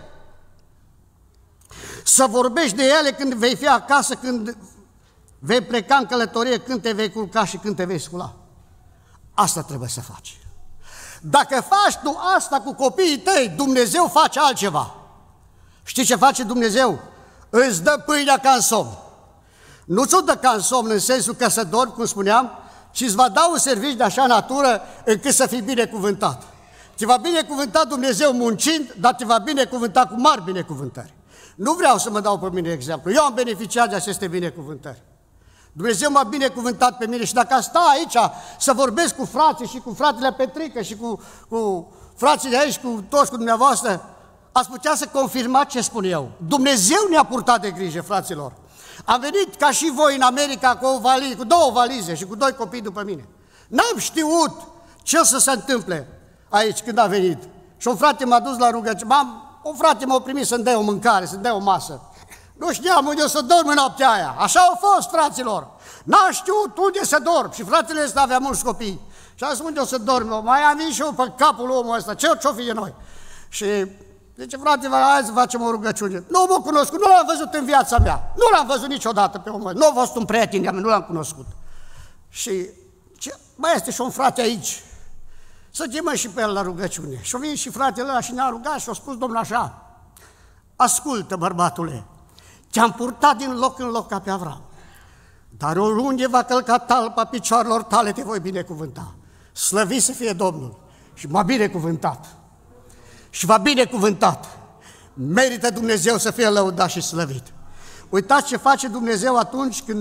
să vorbești de ele când vei fi acasă, când vei pleca în călătorie, când te vei culca și când te vei scula. Asta trebuie să faci. Dacă faci tu asta cu copiii tăi, Dumnezeu face altceva. Știi ce face Dumnezeu? Îți dă pâinea ca în somn. Nu ți-o dă ca în somn în sensul că să dormi, cum spuneam, ci îți va da un serviciu de așa natură încât să fii binecuvântat. Te va binecuvânta Dumnezeu muncind, dar te va binecuvânta cu mari binecuvântări. Nu vreau să mă dau pe mine exemplu. Eu am beneficiat de aceste binecuvântări. Dumnezeu m-a binecuvântat pe mine și dacă sta aici să vorbesc cu frații și cu fratele Petrică și cu frații de aici, cu toți cu dumneavoastră, ați putea să confirmați ce spun eu. Dumnezeu ne-a purtat de grijă, fraților. Am venit ca și voi în America cu două valize și cu 2 copii după mine. N-am știut ce o să se întâmple aici când a venit. Și un frate m-a dus la rugăciune. Un frate m-a primit să-mi dea o mâncare, să-mi dea o masă. Nu știam unde o să dorm în noaptea aia. Așa au fost, fraților. N-am știut unde să dorm. Și fratele ăsta avea mulți copii. Și am zis, unde o să dorm? Mai am venit și eu pe capul omul ăsta. Ce-o fi de noi? Și zice, frate, hai să facem o rugăciune. Nu m-a cunoscut, nu l-am văzut în viața mea. Nu l-am văzut niciodată pe omul ăsta. Nu a fost un prieten de-a mea, nu l-am cunoscut. Și mai este și un frate aici. Să chemăm și pe el la rugăciune. Și-a venit și fratele ăla și ne-a rugat și a spus Domnul așa: ascultă, bărbatule, te-am purtat din loc în loc ca pe Avram, dar oriunde va călca talpa picioarelor tale te voi binecuvânta. Slăvit să fie Domnul. Și m-a binecuvântat. Și v-a binecuvântat. Merită Dumnezeu să fie lăudat și slăvit. Uitați ce face Dumnezeu atunci când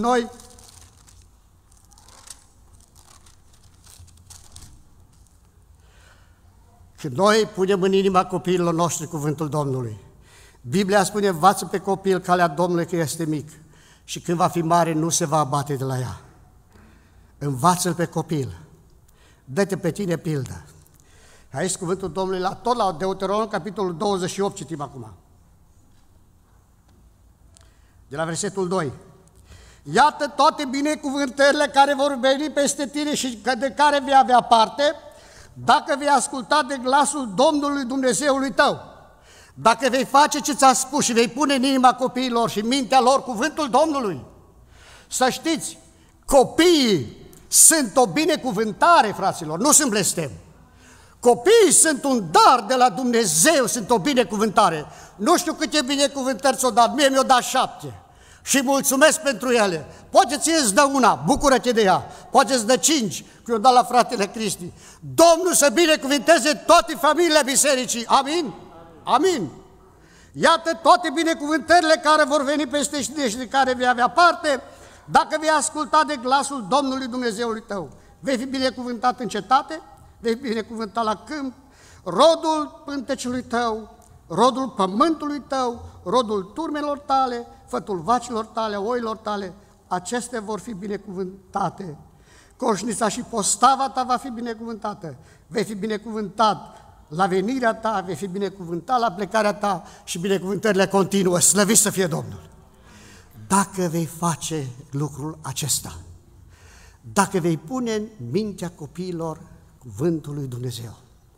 noi punem în inima copiilor noștri cuvântul Domnului. Biblia spune, învață pe copil calea Domnului că este mic și când va fi mare nu se va abate de la ea. Învață-l pe copil. Dă-te pe tine pildă. Aici cuvântul Domnului, tot la Deuteronom, capitolul 28, citim acum. De la versetul 2. Iată toate binecuvântările care vor veni peste tine și de care vei avea parte, dacă vei asculta de glasul Domnului Dumnezeului tău, dacă vei face ce ți-a spus și vei pune în inima copiilor și în mintea lor cuvântul Domnului. Să știți, copiii sunt o binecuvântare, fraților, nu sunt blestem. Copiii sunt un dar de la Dumnezeu, sunt o binecuvântare. Nu știu câte binecuvântări ți-o dat, mie mi-o dat 7 și mulțumesc pentru ele. Poate ție îți dă una, bucură-te de ea, poate îți dă 5, că eu dat la fratele Cristi. Domnul să binecuvânteze toate familiile bisericii, amin? Amin. Iată toate binecuvântările care vor veni peste tine și de care vei avea parte, dacă vei asculta de glasul Domnului Dumnezeului tău. Vei fi binecuvântat în cetate, vei fi binecuvântat la câmp, rodul pântecelui tău, rodul pământului tău, rodul turmelor tale, fătul vacilor tale, oilor tale, acestea vor fi binecuvântate. Coșnița și postava ta va fi binecuvântată, vei fi binecuvântat la venirea ta, vei fi binecuvântat la plecarea ta și binecuvântările continuă, slăvit să fie Domnul. Dacă vei face lucrul acesta, dacă vei pune în mintea copiilor cuvântul lui Dumnezeu.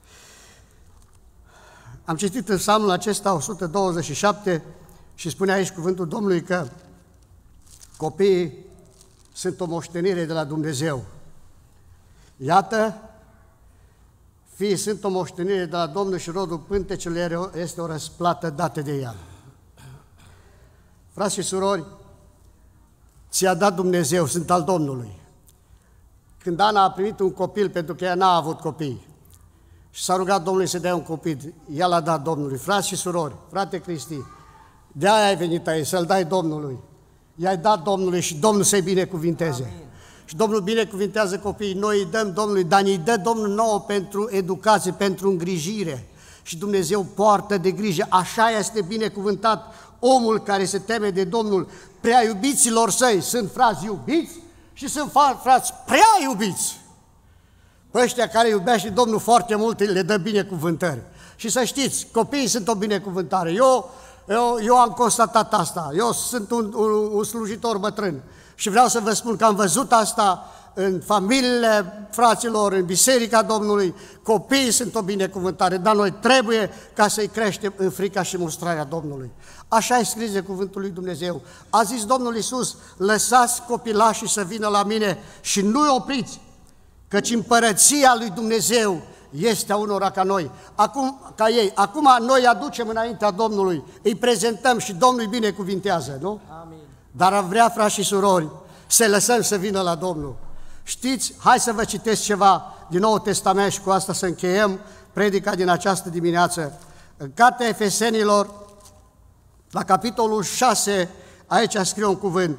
Am citit în psalmul acesta 127 și spune aici cuvântul Domnului că copiii sunt o moștenire de la Dumnezeu. Iată, fiii sunt o moștenire de la Domnul și rodul pântecelui este o răsplată dată de El. Frați și surori, ți-a dat Dumnezeu, sunt al Domnului. Când Ana a primit un copil, pentru că ea n-a avut copii, și s-a rugat Domnului să dea un copil, el a dat Domnului. Frați și surori, frate Cristi, de-aia ai venit aici, să-l dai Domnului. I-ai dat Domnului și Domnul să-i binecuvinteze. Amin. Și Domnul binecuvintează copiii, noi îi dăm Domnului, dar îi dă Domnul nouă pentru educație, pentru îngrijire. Și Dumnezeu poartă de grijă, așa este binecuvântat omul care se teme de Domnul. Prea iubiților săi sunt frați iubiți Și sunt frați prea iubiți. Pe ăștia care iubește Domnul foarte mult, le dă binecuvântări. Și să știți, copiii sunt o binecuvântare. Eu am constatat asta. Eu sunt un slujitor bătrân. Și vreau să vă spun că am văzut asta în familiile fraților, în Biserica Domnului. Copiii sunt o binecuvântare, dar noi trebuie ca să-i creștem în frica și mustrarea Domnului. Așa e scris de cuvântul lui Dumnezeu. A zis Domnul Iisus: lăsați copilașii să vină la mine și nu-i opriți, căci împărăția lui Dumnezeu este a unora ca noi, ca ei. Acum noi îi aducem înaintea Domnului, îi prezentăm și Domnul îi binecuvintează, nu? Amin. Dar am vrea, frați și surori, să lăsăm să vină la Domnul. Știți, hai să vă citesc ceva din Noul Testament și cu asta să încheiem predica din această dimineață. În Cartea Efesenilor, la capitolul 6, aici scrie un cuvânt.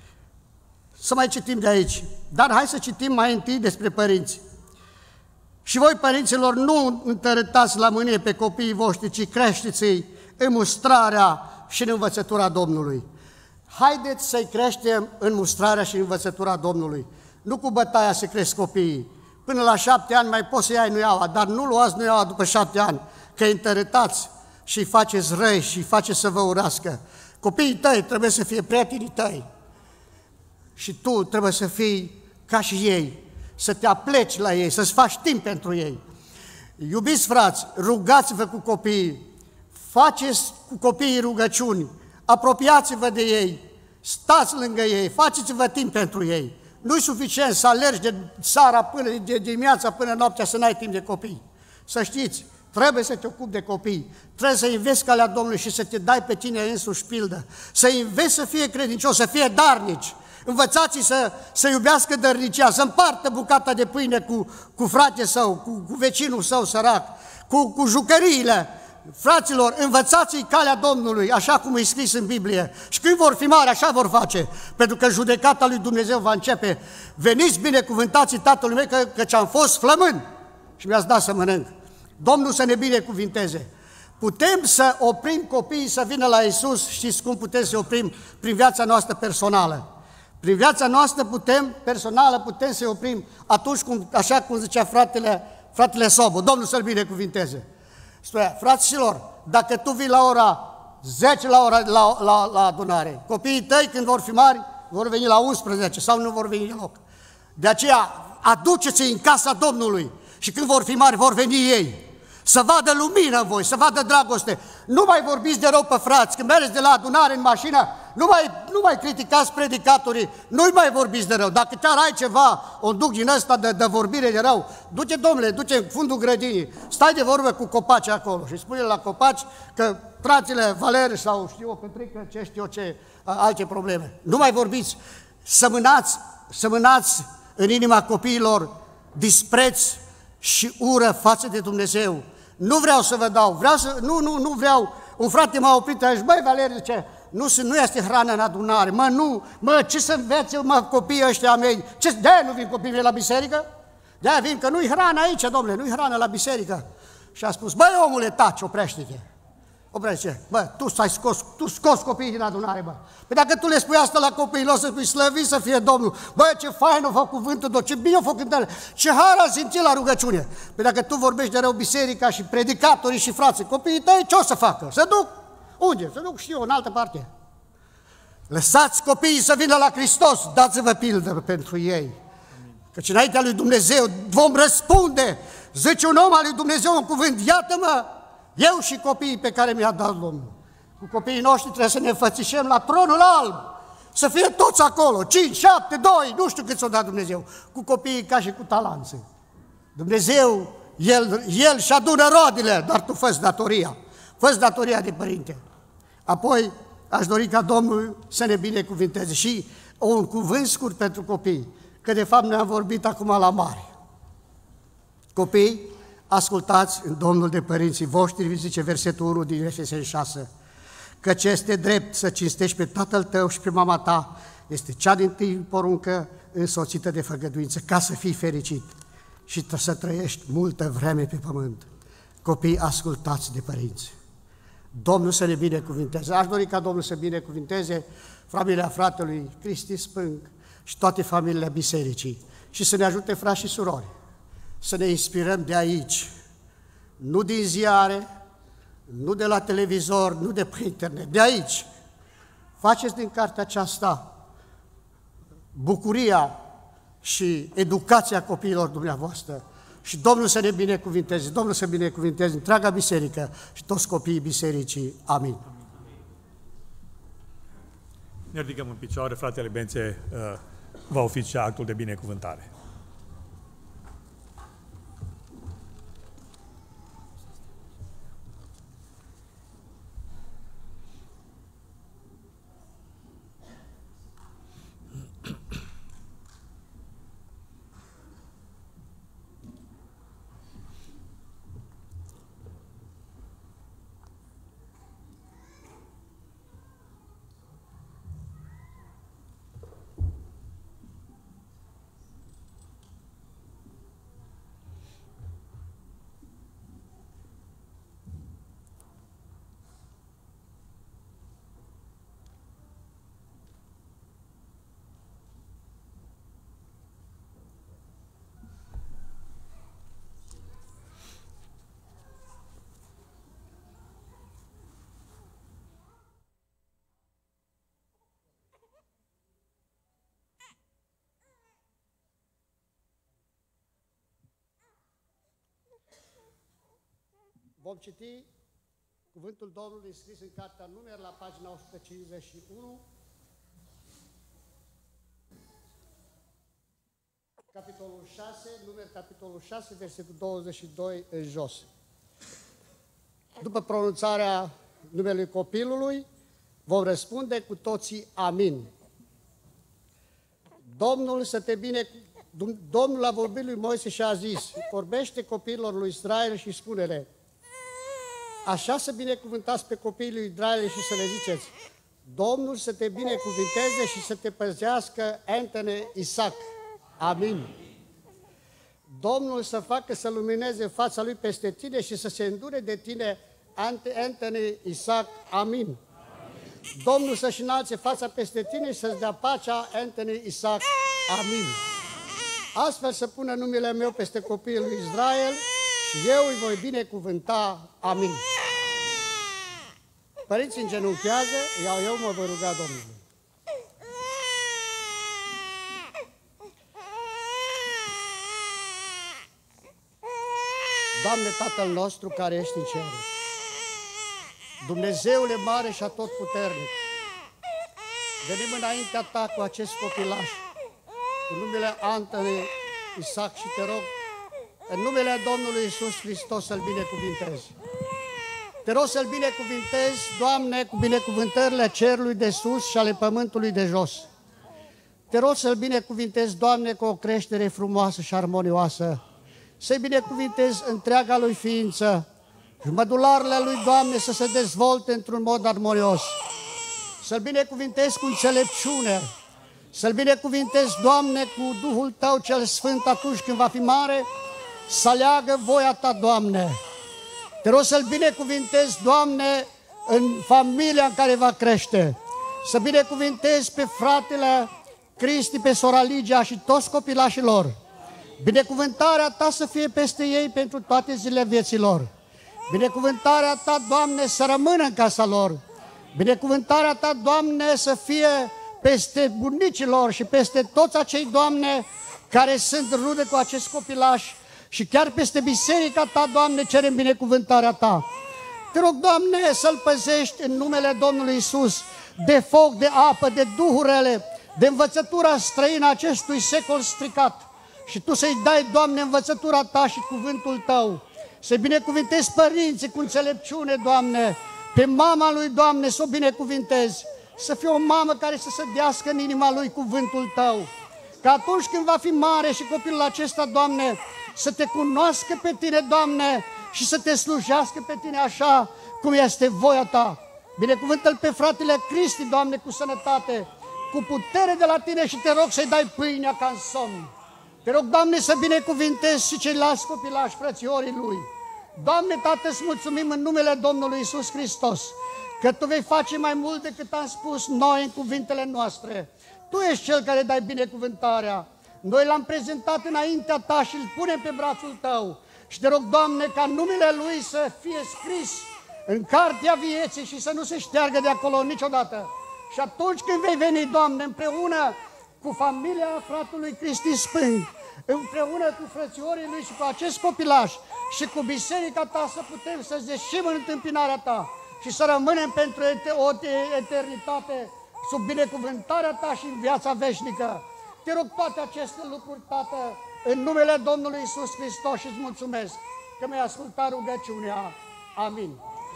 Să mai citim de aici, dar hai să citim mai întâi despre părinți. Și voi, părinților, nu întărâtați la mânie pe copiii voștri, ci creșteți-i în mustrarea și în învățătura Domnului. Haideți să-i creștem în mustrarea și în învățătura Domnului. Nu cu bătaia se cresc copiii. Până la 7 ani mai poți să iai nuiaua, dar nu luați nuiaua după 7 ani, că îi întărâtați și îi faceți răi și îi faceți să vă urască. Copiii tăi trebuie să fie prietenii tăi. Și tu trebuie să fii ca și ei, să te apleci la ei, să-ți faci timp pentru ei. Iubiți frați, rugați-vă cu copiii, faceți cu copiii rugăciuni, apropiați-vă de ei, stați lângă ei, faceți-vă timp pentru ei. Nu-i suficient să alergi de seara până de dimineața până noaptea să n-ai timp de copii. Să știți, trebuie să te ocupi de copii, trebuie să înveți calea Domnului și să te dai pe tine însuși pildă, să înveți să fie credincios, să fie darnici. Învățați-i să iubească dărnicea, să împartă bucata de pâine cu frate său, cu vecinul său sărac, cu jucăriile. Fraților, învățați-i calea Domnului, așa cum e scris în Biblie. Și când vor fi mari, așa vor face, pentru că judecata lui Dumnezeu va începe. Veniți binecuvântați tatălui meu, căci am fost flămând și mi-ați dat să mănânc. Domnul să ne binecuvinteze. Putem să oprim copiii să vină la Iisus, știți cum putem să oprim? Prin viața noastră personală. Prin viața noastră personală putem să oprim atunci, așa cum zicea fratele Sobo, Domnul să-l binecuvinteze. Spunea: fraților, dacă tu vii la ora 10 la adunare, copiii tăi când vor fi mari vor veni la 11 sau nu vor veni deloc. De aceea aduceți-i în casa Domnului și când vor fi mari vor veni ei. Să vadă lumină în voi, să vadă dragoste. Nu mai vorbiți de rău pe frați, când mergeți de la adunare în mașină, nu mai criticați predicatorii, nu-i mai vorbiți de rău. Dacă chiar ai ceva, o duc din ăsta de vorbire de rău, du-te, domnule, du-te în fundul grădinii, stai de vorbă cu copaci acolo și spune la copaci că fratele Valer sau știu o Petrică, ce știu eu ce, alte probleme. Nu mai vorbiți, sămânați în inima copiilor dispreț și ură față de Dumnezeu. Nu vreau să vă dau, nu vreau. Un frate m-a oprit aici: băi, Valer, zice, nu este hrană în adunare. Ce să învețe, copiii ăștia mei? De-aia nu vin copiii mei la biserică? De-aia vin că nu-i hrană aici, domnule, nu-i hrană la biserică. Și a spus: băi, omule, taci, oprește-te. Bă, tu scoți copiii din adunare, bă. Păi dacă tu le spui asta la copiii lor, să spui: slăvit să fie Domnul, bă, ce fain a făcut cuvântul Domnului, ce bine a făcut cântare, ce har a simțit la rugăciune. Păi dacă tu vorbești de rău biserica și predicatorii și frații, copiii tăi ce o să facă? Se duc? Unde? Se duc, știu, în altă parte. Lăsați copiii să vină la Hristos, dați-vă pildă pentru ei. Căci înaintea lui Dumnezeu vom răspunde. Zice un om al lui Dumnezeu un cuvânt: iată-mă, eu și copiii pe care mi-a dat Domnul. Cu copiii noștri trebuie să ne înfățișăm la tronul alb, să fie toți acolo, 5, 7, 2, nu știu cât s-o dat Dumnezeu. Cu copiii ca și cu talanțe. Dumnezeu, El și adună roadele, dar tu fă-ți datoria. Fă-ți datoria de părinte. Apoi aș dori ca Domnul să ne binecuvinteze. Și un cuvânt scurt pentru copii, că de fapt ne-am vorbit acum la mare. Copii, ascultați în Domnul de părinții voștri, zice versetul 1 din Efeseni 6, căci este drept să cinstești pe tatăl tău și pe mama ta, este cea dintâi poruncă însoțită de făgăduință, ca să fii fericit și să trăiești multă vreme pe pământ. Copii, ascultați de părinți. Domnul să ne binecuvinteze. Aș dori ca Domnul să binecuvinteze familia fratelui Cristi Spânc și toate familiile bisericii. Și să ne ajute, frați și surori, să ne inspirăm de aici, nu din ziare, nu de la televizor, nu de pe internet, de aici. Faceți din cartea aceasta bucuria și educația copiilor dumneavoastră. Și Domnul să ne binecuvinteze, Domnul să binecuvinteze întreaga biserică și toți copiii bisericii. Amin. Ne ridicăm în picioare, fratele Bențe va oficia actul de binecuvântare. Vom citi cuvântul Domnului scris în Cartea Numeri, la pagina 151, capitolul 6, Numeri, capitolul 6, versetul 22 în jos. După pronunțarea numelui copilului, vom răspunde cu toții amin. Domnul a vorbit lui Moise și a zis: vorbește copiilor lui Israel și spune-le: așa să binecuvântați pe copiii lui Israel și să le ziceți: Domnul să te binecuvinteze și să te păzească, Antene Isaac. Amin. Domnul să facă să lumineze fața lui peste tine și să se îndure de tine, Antene Isaac. Amin. Domnul să-și înalțe fața peste tine și să-ți dea pacea, Antene Isaac. Amin. Astfel să pună numele meu peste copiii lui Israel și eu îi voi binecuvânta. Amin. Părinții îngenunchează, iar eu mă voi ruga Domnului. Doamne, Tatăl nostru care ești în ceruri, Dumnezeule mare și atotputernic, venim înaintea Ta cu acest copilaș, cu numele Antene Isaac, și te rog, în numele Domnului Iisus Hristos, să-L binecuvintezi. Te rog să-L binecuvintezi, Doamne, cu binecuvântările cerului de sus și ale pământului de jos. Te rog să-L binecuvintezi, Doamne, cu o creștere frumoasă și armonioasă. Să-i binecuvintezi întreaga lui ființă și mădularele lui, Doamne, să se dezvolte într-un mod armonios. Să-L binecuvintezi cu înțelepciune. Să-L binecuvintezi, Doamne, cu Duhul Tău cel Sfânt atunci când va fi mare, să aleagă voia Ta, Doamne. Te rog să-L binecuvintezi, Doamne, în familia în care va crește. Să binecuvintezi pe fratele Cristi, pe sora Ligia și toți copilașii lor. Binecuvântarea Ta să fie peste ei pentru toate zilele vieții lor. Binecuvântarea Ta, Doamne, să rămână în casa lor. Binecuvântarea Ta, Doamne, să fie peste bunicii lor și peste toți acei, Doamne, care sunt rude cu acest copilaș. Și chiar peste biserica Ta, Doamne, cerem binecuvântarea Ta. Te rog, Doamne, să-L păzești în numele Domnului Iisus de foc, de apă, de duhurile, de învățătura străină acestui secol stricat. Și Tu să-i dai, Doamne, învățătura Ta și cuvântul Tău. Să-i binecuvintezi părinții cu înțelepciune, Doamne, pe mama lui, Doamne, să o binecuvintezi. Să fie o mamă care să se dească în inima lui cuvântul Tău. Că atunci când va fi mare și copilul acesta, Doamne, să Te cunoască pe Tine, Doamne, și să Te slujească pe Tine așa cum este voia Ta. Binecuvântă-L pe fratele Cristi, Doamne, cu sănătate, cu putere de la Tine, și Te rog să-i dai pâinea ca în somn. Te rog, Doamne, să binecuvintezi și ceilalți copilași, frățiorii lui. Doamne, Tată, îți mulțumim în numele Domnului Iisus Hristos, că Tu vei face mai mult decât am spus noi în cuvintele noastre. Tu ești Cel care dai binecuvântarea. Noi l-am prezentat înaintea Ta și îl punem pe brațul Tău. Și te rog, Doamne, ca numele Lui să fie scris în cartea vieții și să nu se șteargă de acolo niciodată. Și atunci când vei veni, Doamne, împreună cu familia fratelui Cristi Spâng, împreună cu frățiorii lui și cu acest copilaș și cu biserica Ta, să putem să zășim în întâmpinarea Ta și să rămânem pentru o eternitate sub binecuvântarea Ta și în viața veșnică. Te rog toate aceste lucruri, Tată, în numele Domnului Iisus Hristos și îți mulțumesc că mi-ai ascultat rugăciunea. Amin.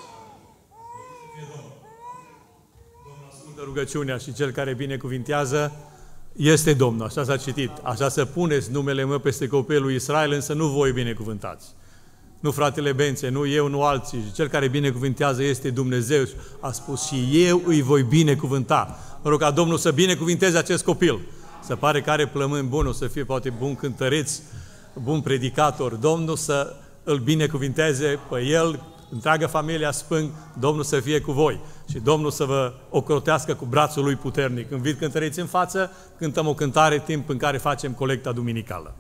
Domnul ascultă rugăciunea și Cel care binecuvintează este Domnul. Așa s-a citit. Așa să puneți numele meu peste copilul Israel, însă nu voi binecuvântați. Nu fratele Bențe, nu eu, nu alții. Cel care binecuvintează este Dumnezeu. A spus și eu îi voi binecuvânta. Mă rog ca Domnul să binecuvinteze acest copil. Se pare că are plămâni buni, o să fie poate bun cântăreț, bun predicator. Domnul să îl binecuvinteze pe el, întreaga familia Spâng, Domnul să fie cu voi și Domnul să vă ocrotească cu brațul lui puternic. Când vin cântăreți în față, cântăm o cântare, timp în care facem colecta duminicală.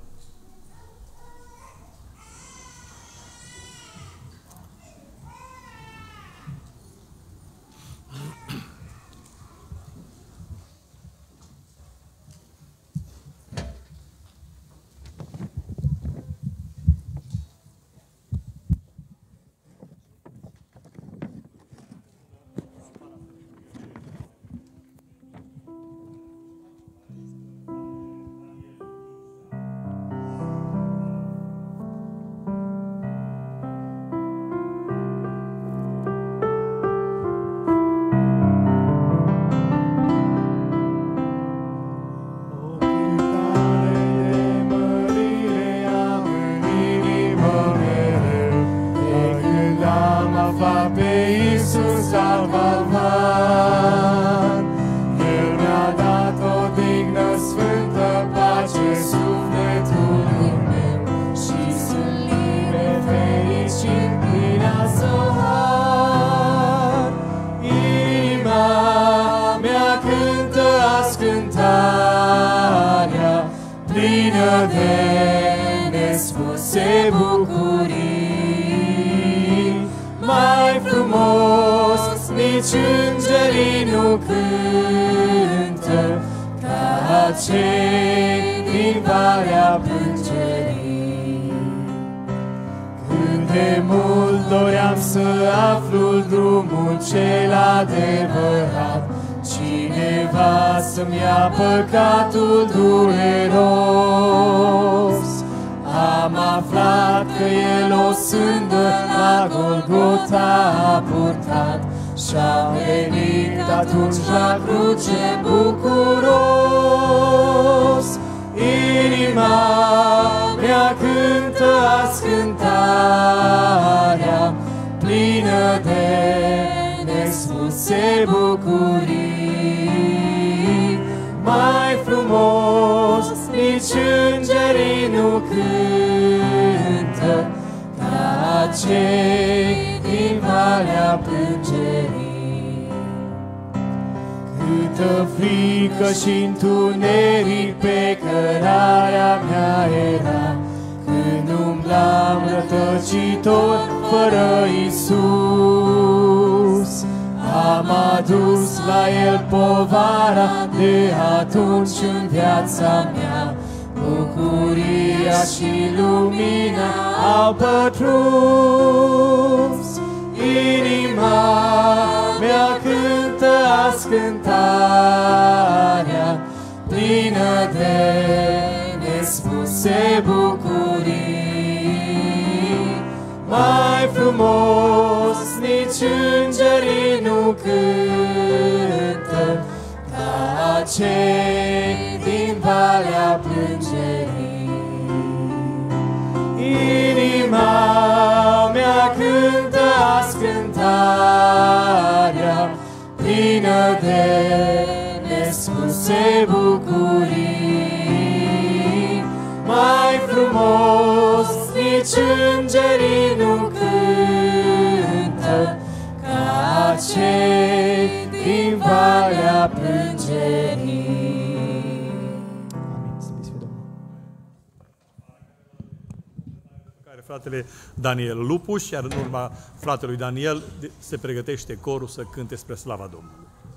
Păcatul dureros. Am aflat că El o sândă la Golgota a purtat și-a venit atunci la cruce bucuros. Inima mea cântă ascântarea plină de nespuse bucurii. Mai frumos nici îngerii nu cântă ca cei din valea plângerii. Câtă frică și întuneric pe cărarea mea era când umblam rătăcitor fără Iisus. Am adus la El povara de atunci în viața mea. Bucuria și lumina au pătruns. Inima mea cântă ascântarea plină de nespuse bucurii. Mai frumos nici îngerii nu cântă ca cei din valea plângerii. Inima mea cântă ascântarea plină de nespuse bucurii. Mai frumos nici îngerii nu cântă ca cei din valea plângerii. fratele Daniel Lupuș, iar în urma fratelui Daniel se pregătește corul să cânte spre slava Domnului.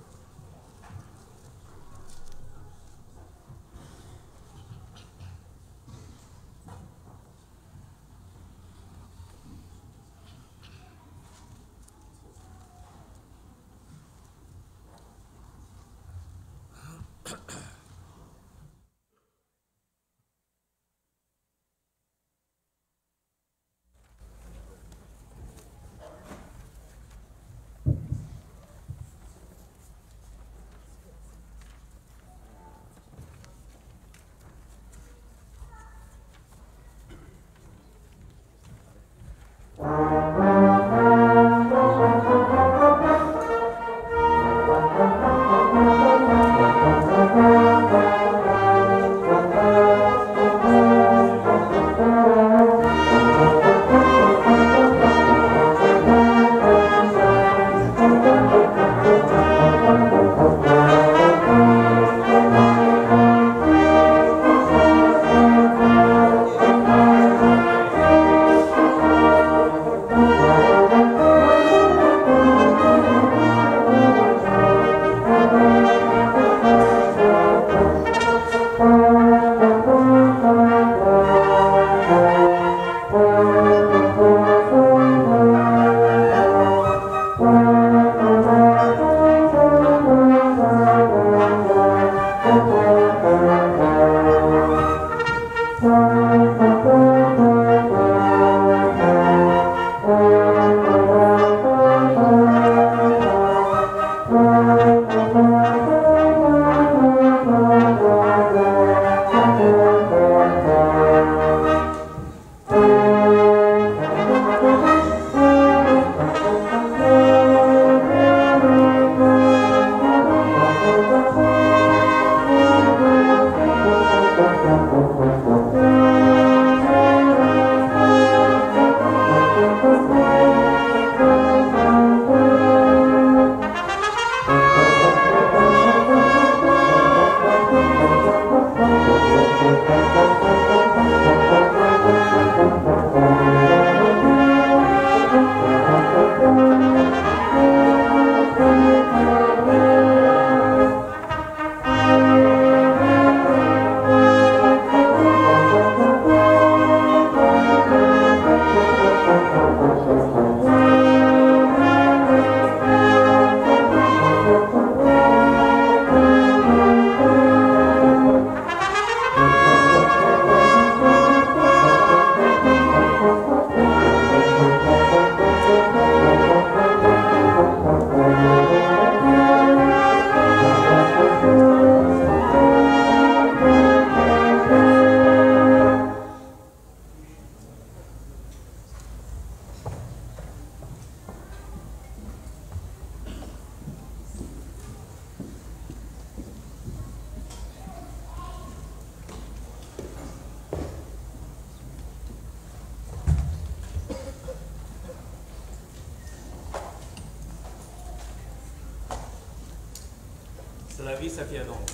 Slăvit să fie Domnul!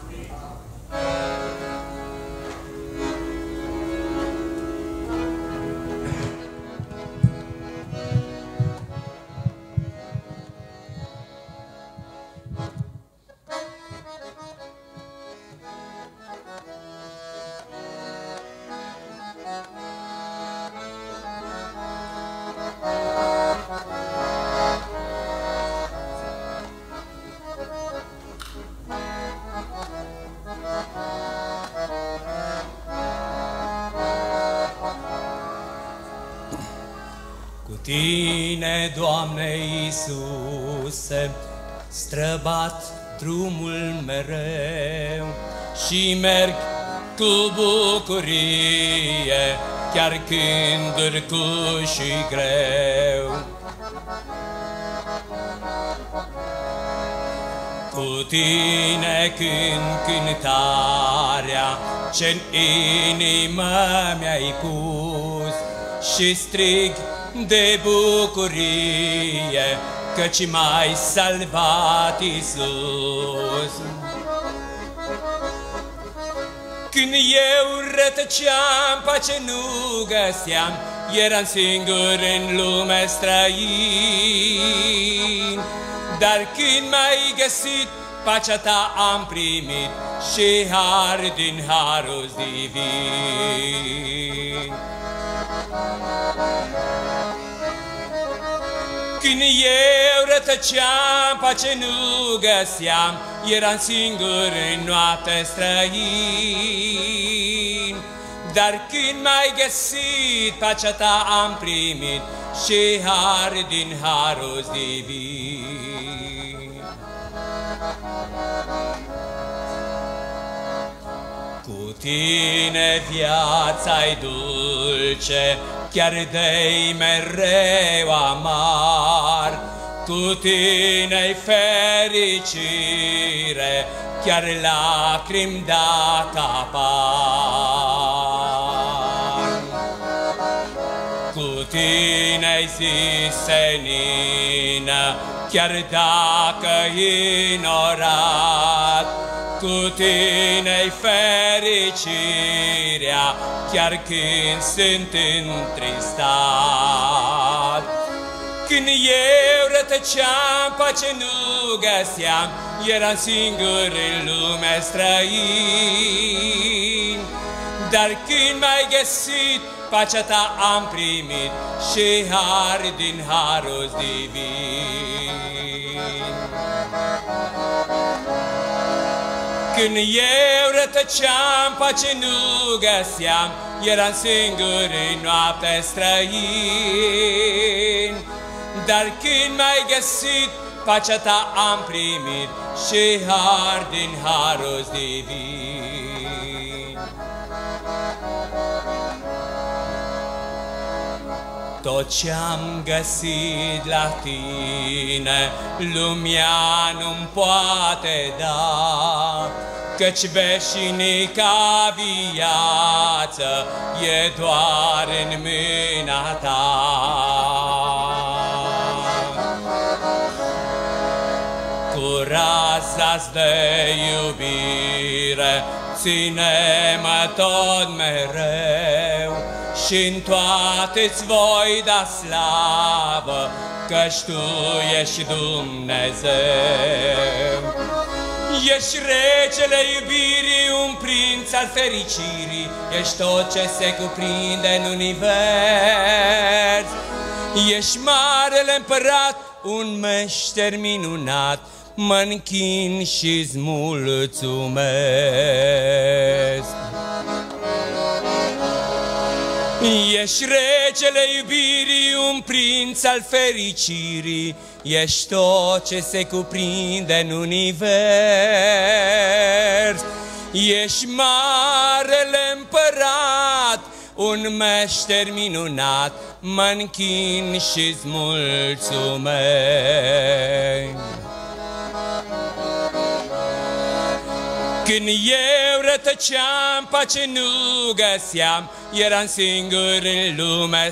Tine, Doamne Iisuse, străbat drumul mereu și merg cu bucurie, chiar când urcu și greu. Cu tine cânt cântarea ce-n inimă mi-ai pus și strig de bucurie, căci m-ai salvat, Iisus. Când eu rătăceam, pace nu găseam, eram singur în lume străin. Dar când m-ai găsit, pacea ta am primit și har din harul divin. Când eu rătăceam, pace nu găseam, eram singur în noapte străin. Dar când m-ai găsit, pacea ta am primit și har din harul divin. Cu tine viața-i dulce, chiar de-i mereu amar. Cu tine-i fericire, chiar lacrimi dacă apar. Cu tine-i zi senină, chiar dacă ignorat. Cu tine-i fericirea, chiar când sunt întristat. Când eu rătăceam, pace nu găseam, eram singur în lume străin. Dar când m-ai găsit, pacea ta am primit și har din harul divin. Când eu rătăceam, pace nu găseam, eram singur în noapte străin. Dar când m-ai găsit, pacea ta am primit și har din harul divin. Tot ce-am găsit la tine, lumea nu-mi poate da, căci veșnica viață e doar în mâna ta. Cu raza-ți de iubire, ține-mă tot mereu și-n toate-ți voi da slavă, căci Tu ești Dumnezeu. Ești regele iubirii, un prinț al fericirii, ești tot ce se cuprinde în univers. Ești marele împărat, un meșter minunat, mă închin și-ți mulțumesc. Ești regele iubirii, un prinț al fericirii, ești tot ce se cuprinde în univers. Ești marele împărat, un meșter minunat, mă închin și-ți mulțumesc. Când eu rătăceam, pace nu găseam, eram singur în lume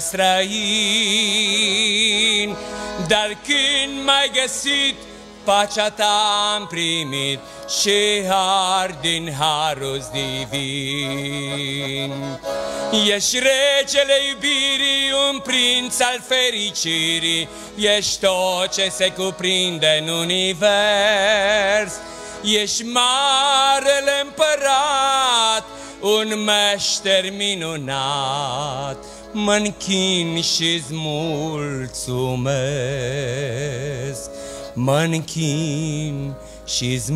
străin. Dar când m-ai găsit, pacea ta am primit și har din harul divin. Ești regele iubirii, un prinț al fericirii, ești tot ce se cuprinde în univers. Ești marele împărat, un meșter minunat, mă închin și-ți mulțumesc. Mă închin și-ți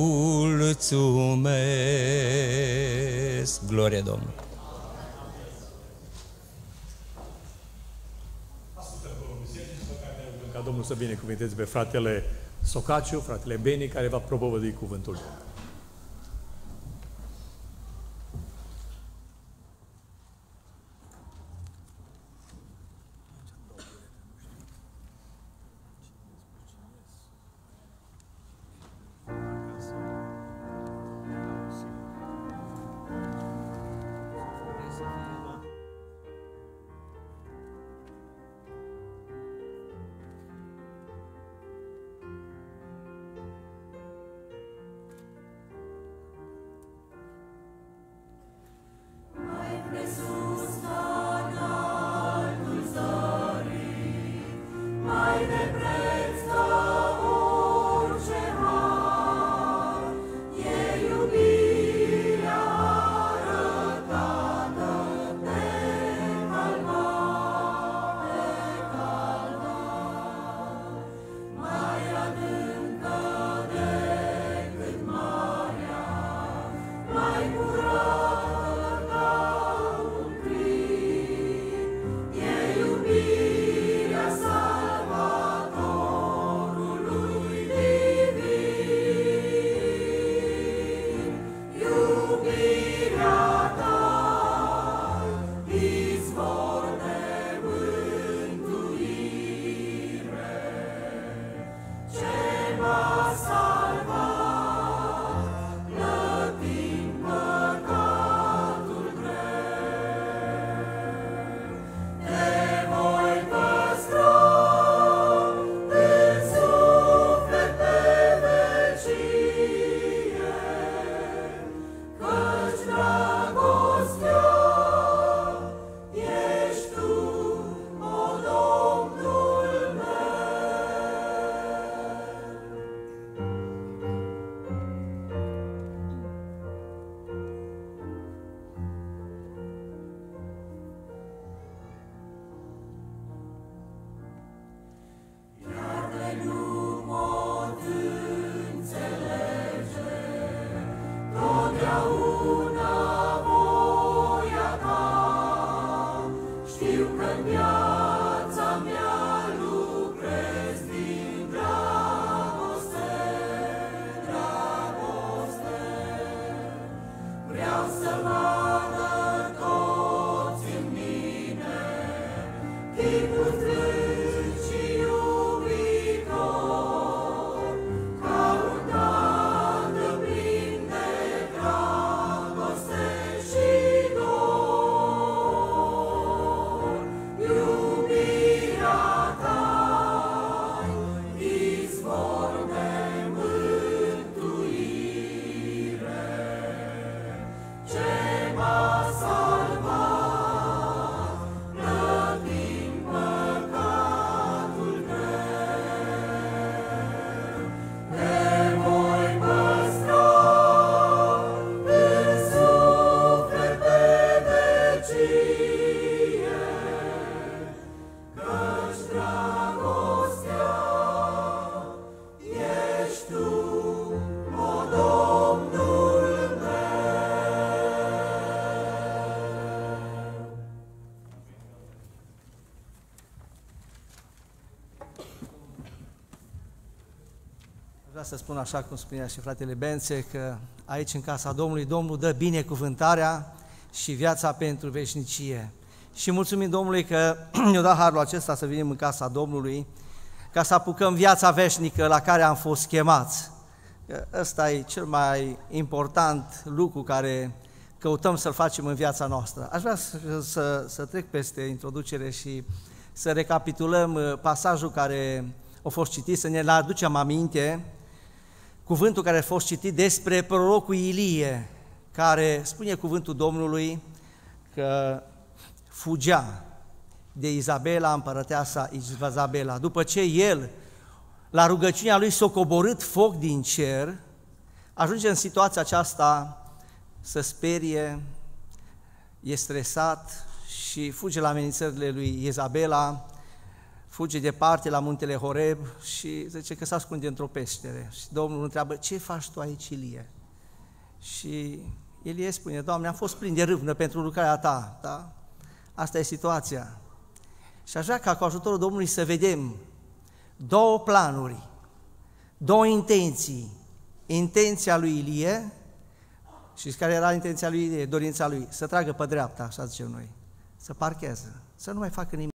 mulțumesc. Gloria Domnului! Ca Domnul să binecuvânteze pe fratele Socaciu, fratele Beni, care va propovădui cuvântul Lui. Vreau să spun așa cum spunea și fratele Bențe, că aici în casa Domnului, Domnul dă binecuvântarea și viața pentru veșnicie. Și mulțumim Domnului că ne-a dat harul acesta să venim în casa Domnului, ca să apucăm viața veșnică la care am fost chemați. Ăsta e cel mai important lucru care căutăm să-l facem în viața noastră. Aș vrea să trec peste introducere și să recapitulăm pasajul care a fost citit, să ne-l aducem aminte, cuvântul care a fost citit despre prorocul Ilie, care spune cuvântul Domnului că fugea de Izabela, împărăteasa Izabela. După ce el, la rugăciunea lui, s-a coborât foc din cer, ajunge în situația aceasta să sperie, e stresat și fuge la amenințările lui Izabela, fuge departe la muntele Horeb și zice că se ascunde într-o peștere. Și Domnul îl întreabă, ce faci tu aici, Ilie? Și Ilie spune, Doamne, am fost plin de râvnă pentru lucrarea ta, da? Asta e situația. Și aș vrea ca cu ajutorul Domnului să vedem două planuri, două intenții. Intenția lui Ilie, și care era intenția lui Ilie, dorința lui? Să tragă pe dreapta, așa zicem noi, să parcheze, să nu mai facă nimic.